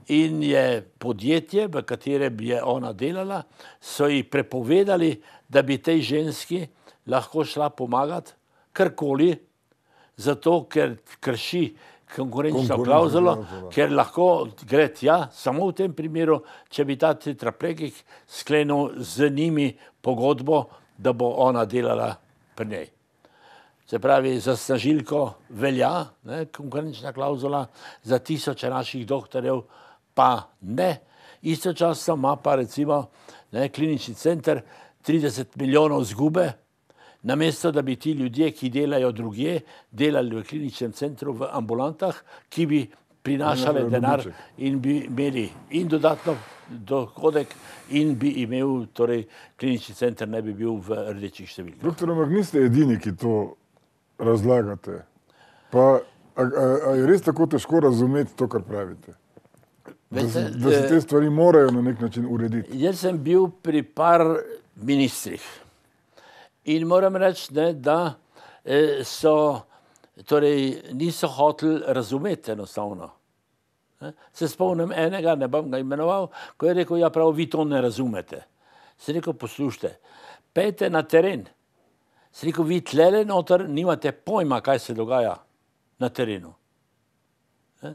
in je podjetje, v katerem je ona delala, so ji prepovedali, da bi tej ženski lahko šla pomagati karkoli, zato ker krši konkurenčno klauzulo, ker lahko gre tja, samo v tem primeru, če bi ta tetraplegik sklenil z njimi pogodbo, da bo ona delala pri njej. Se pravi, za snažilko velja, ne, konkurenčna klauzula, za tisoče naših doktorjev pa ne. Istočasno ima pa recimo ne, klinični center trideset milijonov izgube, namesto da bi ti ljudje, ki delajo drugje, delali v kliničnem centru v ambulantah, ki bi prinašali denar in bi imeli in dodatno dohodek in bi imel, torej klinični center ne bi bil v rdečih številkah. Doktor, ampak niste edini, ki to razlagate. Pa a, a, a je res tako težko razumeti to, kar pravite? Da, se, da se te stvari morajo na nek način urediti. Jaz sem bil pri par ministrih. In moram reči, ne, da eh, so, torej niso hoteli razumeti enostavno. Ne? Se spomnim enega, ne bom ga imenoval, ko je rekel, ja prav, vi to ne razumete. Se rekel, poslušajte, pejte na teren. Se rekel, vi tlele noter nimate pojma, kaj se dogaja na terenu. Ne?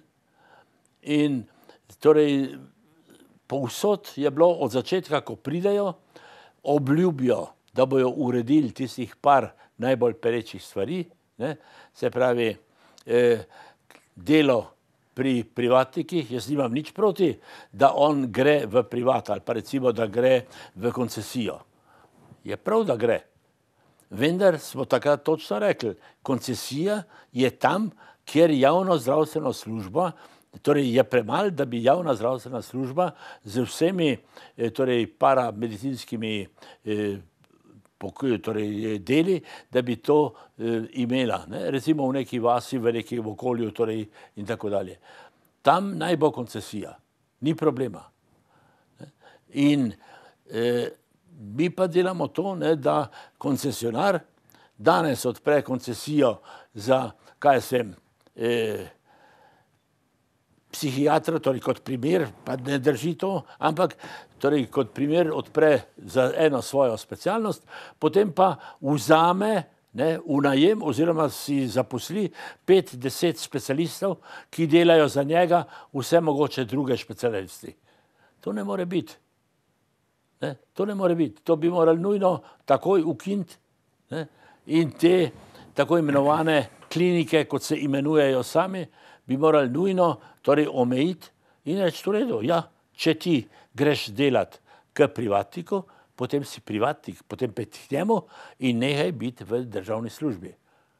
In torej, povsod je bilo od začetka, ko pridejo, obljubijo, da bojo uredili tistih par najbolj perečih stvari, ne? Se pravi, eh, delo pri privatnikih, jaz nimam nič proti, da on gre v privat ali pa recimo, da gre v koncesijo. Je prav, da gre. Vendar smo takrat točno rekli, koncesija je tam, kjer javno zdravstveno služba, torej je premalo, da bi javna zdravstvena služba z vsemi eh, torej paramedicinskimi eh, torej deli, da bi to eh, imela, ne? Recimo v neki vasi, v nekem okolju, torej in tako dalje. Tam naj bo koncesija, ni problema. Ne? In eh, mi pa delamo to, ne, da koncesionar danes odpre koncesijo za, kaj sem, eh, psihiatra, torej kot primer, pa ne drži to, ampak torej kot primer odpre za eno svojo specialnost, potem pa vzame ne, v najem oziroma si zaposli pet, deset specialistov, ki delajo za njega vse mogoče druge specialisti. To ne more biti. Ne, to ne more biti. To bi morali nujno takoj ukiniti, ne, in te tako imenovane klinike, kot se imenujejo sami, bi morali nujno torej omejiti in reči v redu, ja, če ti greš delati k privatniku, potem si privatnik, potem peti k njemu in nehaj biti v državni službi.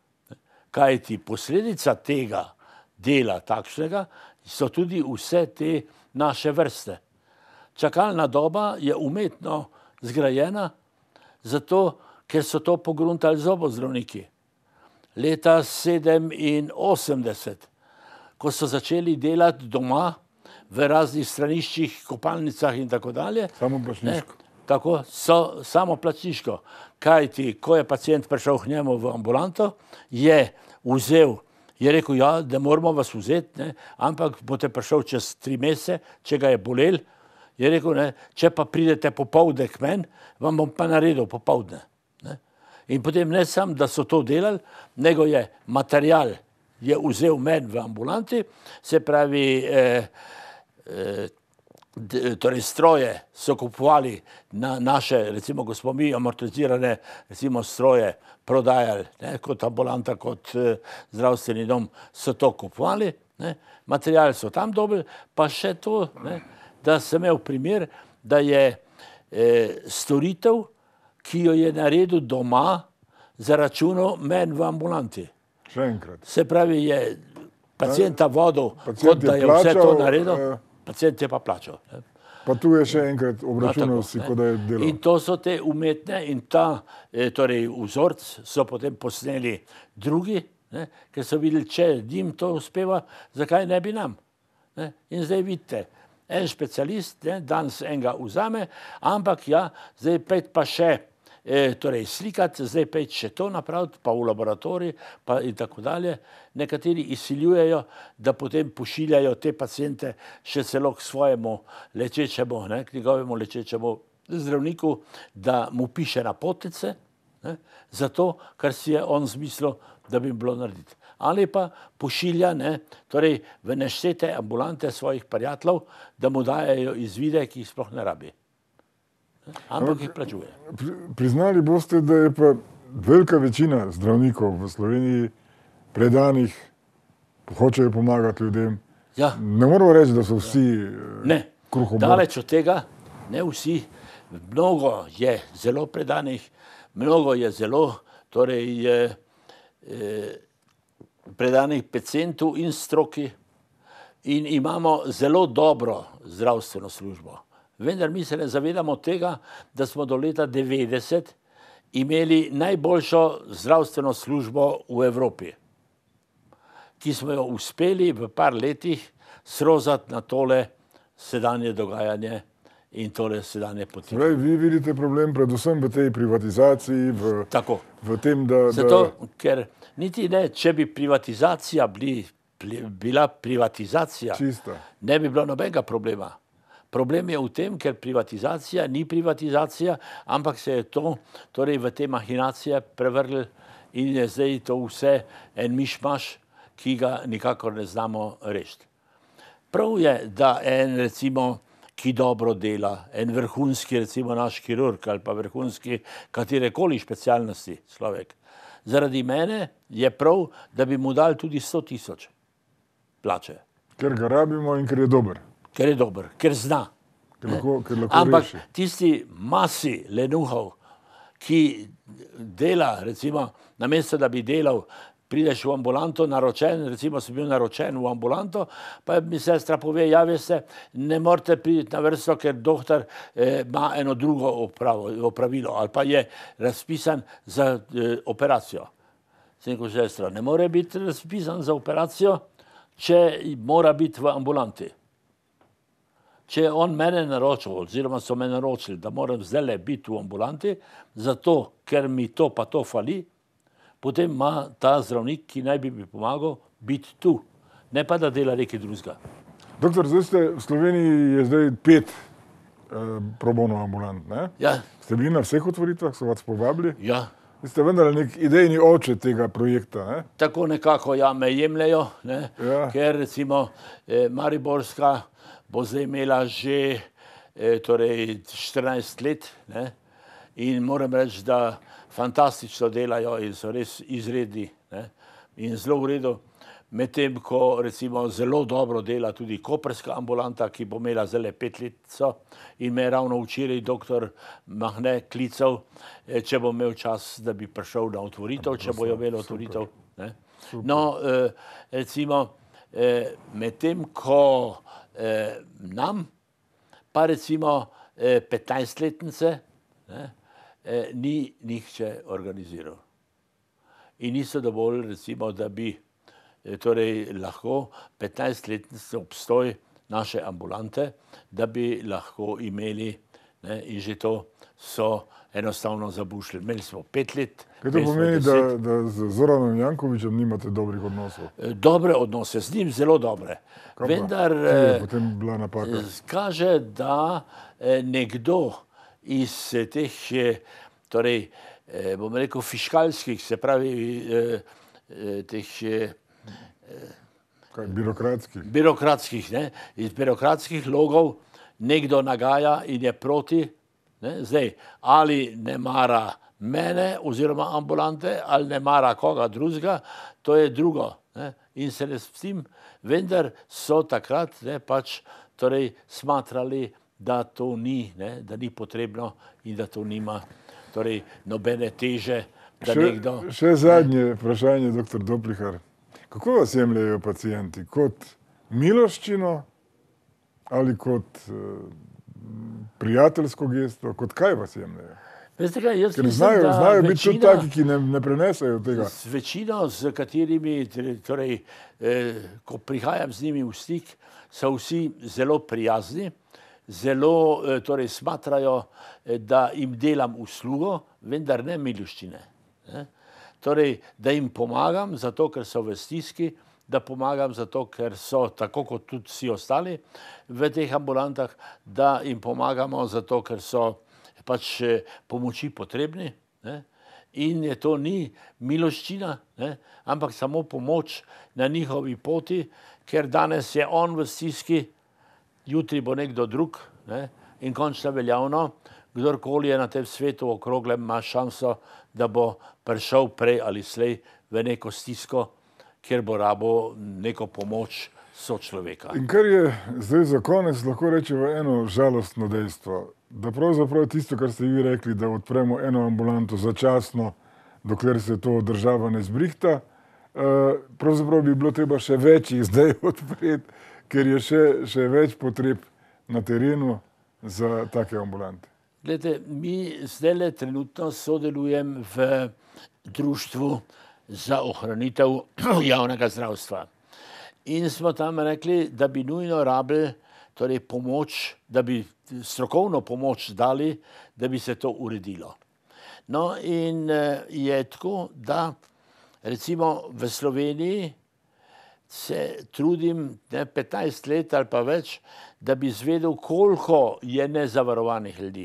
Kaj ti posledica tega dela takšnega so tudi vse te naše vrste. Čakalna doba je umetno zgrajena, zato ker so to pogruntali zobozdravniki. Leta sedeminosemdeset, ko so začeli delati doma v raznih straniščih, kopalnicah in tako dalje. Samoplačniško. Tako, so samoplačniško. Kajti, ko je pacient prišel k njemu v ambulanto, je vzel, je rekel, ja, da moramo vas vzeti, ne, ampak boste prišel čez tri mesece, če ga je bolel, je rekel, ne, če pa pridete popovdne k meni, vam bom pa naredil popovdne. Ne. In potem ne samo, da so to delali, nego je material, je vzel meni v ambulanti, se pravi, eh, eh, de, torej stroje so kupovali na naše, recimo, ko smo mi amortizirane, recimo stroje prodajali, ne, kot ambulanta, kot eh, zdravstveni dom, so to kupovali, ne, material so tam dobili, pa še to, ne, da sem imel primer, da je eh, storitev, ki jo je naredil doma, zaračunal meni v ambulanti. Še enkrat. Se pravi, je pacienta vodil, kot da je vse to naredil, pacient je pa plačal. Pa tu je še enkrat obračunal si, kot da je delal. In to so te umetne in ta, torej vzorc so potem posneli drugi, ne, ker so videli, če njim to uspeva, zakaj ne bi nam. Ne? In zdaj vidite, en specialist, ne, danes enega vzame, ampak ja, zdaj pet pa še eh, torej slikati, zdaj pa še to napraviti, pa v laboratorij, pa in tako dalje. Nekateri izsiljujejo, da potem pošiljajo te paciente še celo k svojemu lečečemu, ne, k njegovemu lečečemu zdravniku, da mu piše napotnice, ne, zato, ker si je on zmislil, da bi bilo narediti. Ali pa pošilja, ne, torej v neštete ambulante svojih prijateljev, da mu dajejo izvide, ki jih sploh ne rabi. Ampak jih plačuje. Priznali boste, da je pa velika večina zdravnikov v Sloveniji predanih, hočejo pomagati ljudem. Ja. Ne moramo reči, da so vsi ne, kruhoborci. daleč od tega, ne vsi. Mnogo je zelo predanih, mnogo je zelo torej, je, eh, predanih pacientu in stroki in imamo zelo dobro zdravstveno službo. Vendar mi se ne zavedamo tega, da smo do leta devetdeset imeli najboljšo zdravstveno službo v Evropi, ki smo jo uspeli v par letih srozati na tole sedanje dogajanje in tole sedanje poti. Torej, vi vidite problem predvsem v tej privatizaciji, v, Tako. v tem, da... Zato, da... ker niti ne, če bi privatizacija bili, bila privatizacija, Čista. ne bi bilo nobenega problema. Problem je v tem, ker privatizacija ni privatizacija, ampak se je to torej v te mahinacije prevrglo in je zdaj to vse en mišmaš, ki ga nikakor ne znamo rešiti. Prav je, da en recimo, ki dobro dela, en vrhunski recimo naš kirurg ali pa vrhunski katerekoli specialnosti človek. Zaradi mene je prav, da bi mu dali tudi sto tisoč plače. Ker ga rabimo in ker je dober. Ker je dober, ker zna. Ker lahko, ker lahko Ampak reši. tisti masi lenuhov, ki dela, recimo, namesto da bi delal, prideš v ambulanto, naročen, recimo sem bil naročen v ambulanto, pa mi sestra pove, ja, veste, ne morete priti na vrsto, ker doktor eh, ima eno drugo opravo, opravilo, ali pa je razpisan za eh, operacijo. Sem rekel, sestra, ne more biti razpisan za operacijo, če mora biti v ambulanti. Če je on mene naročil, oziroma so me naročili, da moram zdaj biti v ambulanti, zato, ker mi to pa to fali, potem ima ta zdravnik, ki naj bi mi pomagal, biti tu. Ne pa, da dela nekaj drugega. Doktor, zdaj ste v Sloveniji je zdaj pet eh, pro bono ambulant, ne? Ja. Ste bili na vseh otvoritvah, so vas povabili? Ja. Vi ste vendar nek idejni oče tega projekta, ne? Tako nekako ja, me jemljajo, ne? Ja. Ker recimo eh, Mariborska bo zdaj imela že eh, torej štirinajst let, ne? In moram reči, da fantastično delajo in so res izredni, ne? In zelo v redu. Medtem, ko recimo zelo dobro dela tudi koprska ambulanta, ki bo imela zdaj petletnico in me je ravno včeraj doktor Mahne klical, eh, če bo imel čas, da bi prišel na otvoritev, če bojo imeli otvoritev. Ne? No, eh, recimo, eh, medtem, ko eh, nam, pa recimo eh, petnajstletnice, ne, eh, ni nihče organiziral. In niso dovolj, recimo, da bi torej lahko petnajstletnice obstoj naše ambulante, da bi lahko imeli, ne, in že to so enostavno zabušili. Imeli smo pet let. Kaj to pomeni, da, da z Zoranom Jankovićem nimate dobrih odnosov? Dobre odnose, z njim zelo dobre. Kaj Vendar pa? Kje je potem bila napaka? Kaže, da nekdo iz teh, torej, bom rekel, fiškalskih, se pravi, teh Kaj, birokratskih? Birokratskih, ne, iz birokratskih logov nekdo nagaja in je proti, ne, zdaj, ali ne mara mene oziroma ambulante, ali ne mara koga drugega, to je drugo, ne, in se ne spustim, vendar so takrat, ne, pač, torej, smatrali, da to ni, ne, da ni potrebno in da to nima, torej, nobene teže, da še, nekdo... Še zadnje vprašanje, doktor Doplihar. Kako vas jemljajo pacienti? Kot miloščino ali kot uh, prijateljsko gesto? Kot kaj vas jemljajo? Veste kaj, jaz Ker mislim, znajo, da znajo biti večina, tudi taki, ki ne, ne prenesejo tega. Z večino, z katerimi, torej, eh, ko prihajam z njimi v stik, so vsi zelo prijazni zelo torej, smatrajo, da jim delam uslugo, vendar ne miloščine. Ne? Torej, da jim pomagam, zato ker so v stiski, da pomagam zato, ker so, tako kot tudi vsi ostali v teh ambulantah, da jim pomagamo zato, ker so pač pomoči potrebni. Ne? In je to ni miloščina, ne? Ampak samo pomoč na njihovi poti, ker danes je on v stiski, jutri bo nekdo drug, ne? In končno veljavno, kdorkoli je na tem svetu okroglem, ima šanso, da bo prišel prej ali slej v neko stisko, kjer bo rabo neko pomoč sočloveka. In kar je zdaj za konec, lahko rečemo eno žalostno dejstvo, da pravzaprav tisto, kar ste vi rekli, da odpremo eno ambulanto začasno, dokler se to država ne zbrihta, pravzaprav bi bilo treba še več jih zdaj odpreti, ker je še, še več potreb na terenu za take ambulante. Glede, mi zdaj trenutno sodelujem v društvu za ohranitev javnega zdravstva. In smo tam rekli, da bi nujno rabili torej pomoč, da bi strokovno pomoč dali, da bi se to uredilo. No in je tako, da recimo v Sloveniji se trudim ne, petnajst let ali pa več, da bi izvedel, koliko je nezavarovanih ljudi.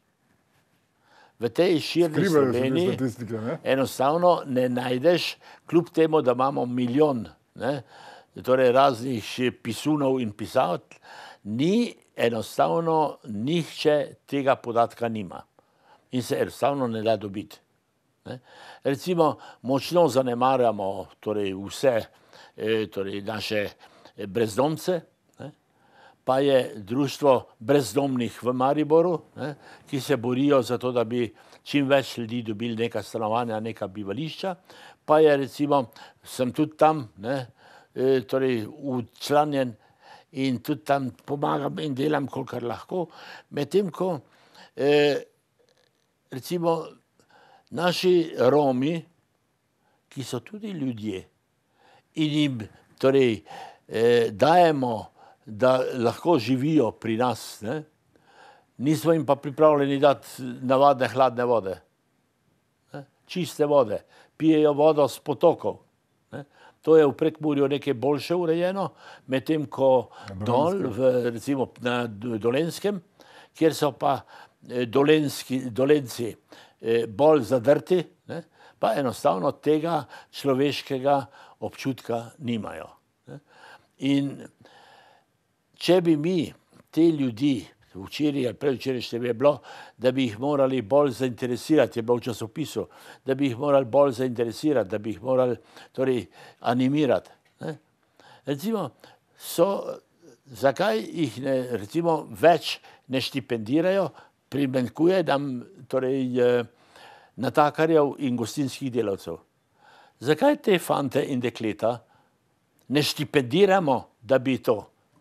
V tej širni Sloveniji ne? enostavno ne najdeš, kljub temu, da imamo milijon ne, torej raznih pisunov in pisat, ni enostavno nihče tega podatka nima. In se enostavno ne da dobiti. Ne. Recimo, močno zanemarjamo torej vse eh, torej naše brezdomce, ne. Pa je društvo brezdomnih v Mariboru, ne, ki se borijo za to, da bi čim več ljudi dobili neka stanovanja, neka bivališča. Pa je recimo, sem tudi tam, ne, eh, torej včlanjen in tudi tam pomagam in delam, kolikor lahko. Medtem ko eh, recimo naši Romi, ki so tudi ljudje in jim torej eh, dajemo, da lahko živijo pri nas, ne? Nismo jim pa pripravljeni dati navadne hladne vode, ne? Čiste vode, pijejo vodo z potokov. Ne? To je v Prekmurju nekaj boljše urejeno, medtem ko dol, v, recimo na Dolenjskem, kjer so pa dolenski, Dolenci bolj zadrti, ne? Pa enostavno tega človeškega občutka nimajo. Ne? In če bi mi te ljudi, včeraj ali predvčerajšnje je bilo, da bi jih morali bolj zainteresirati, je bilo v časopisu, da bi jih morali bolj zainteresirati, da bi jih morali torej animirati. Ne? Recimo, so, zakaj jih ne, recimo, več ne štipendirajo, primanjkuje nam torej natakarjev in gostinskih delavcev. Zakaj te fante in dekleta ne štipendiramo, da bi to?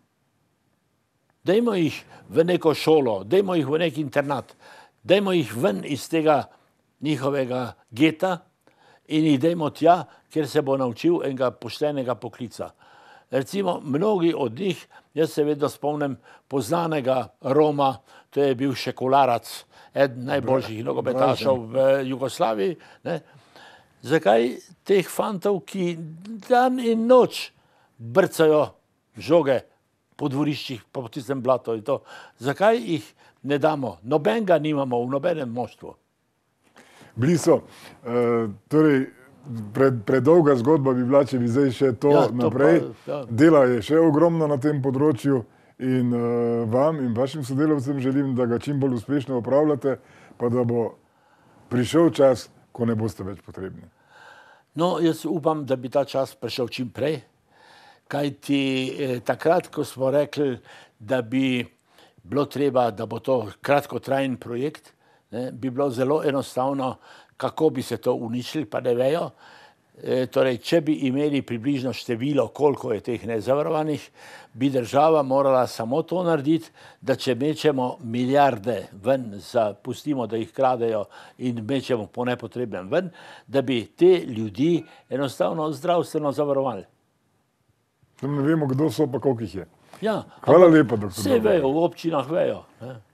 Dajmo jih v neko šolo, dajmo jih v nek internat, dajmo jih ven iz tega njihovega geta in jih dajmo tja, kjer se bo naučil enega poštenega poklica. Recimo, mnogi od njih, jaz se vedno spomnim poznanega Roma, to je bil še Kolarac, eden najboljših nogometašev v Jugoslaviji. Ne? Zakaj teh fantov, ki dan in noč brcajo žoge po dvoriščih, po tistem blatu in to, zakaj jih ne damo? Nobenega nimamo v nobenem moštvu. Bliso, uh, torej, pred, predolga zgodba bi bila, če bi zdaj še to, ja, to naprej. Pa, ja. Dela je še ogromno na tem področju in uh, vam in vašim sodelavcem želim, da ga čim bolj uspešno opravljate, pa da bo prišel čas, ko ne boste več potrebni. No, jaz upam, da bi ta čas prišel čim prej, kajti eh, takrat, ko smo rekli, da bi bilo treba, da bo to kratkotrajen projekt, ne, bi bilo zelo enostavno, kako bi se to uničili, pa ne vejo. E, torej, če bi imeli približno število, koliko je teh nezavarovanih, bi država morala samo to narediti, da če mečemo milijarde ven, za, pustimo, da jih kradejo in mečemo po nepotrebnem ven, da bi te ljudi enostavno zdravstveno zavarovali. Ne vemo, kdo so, pa koliko jih je. Ja, Hvala lepa, doktor Vse Dobovec. vejo, v občinah vejo. Ne.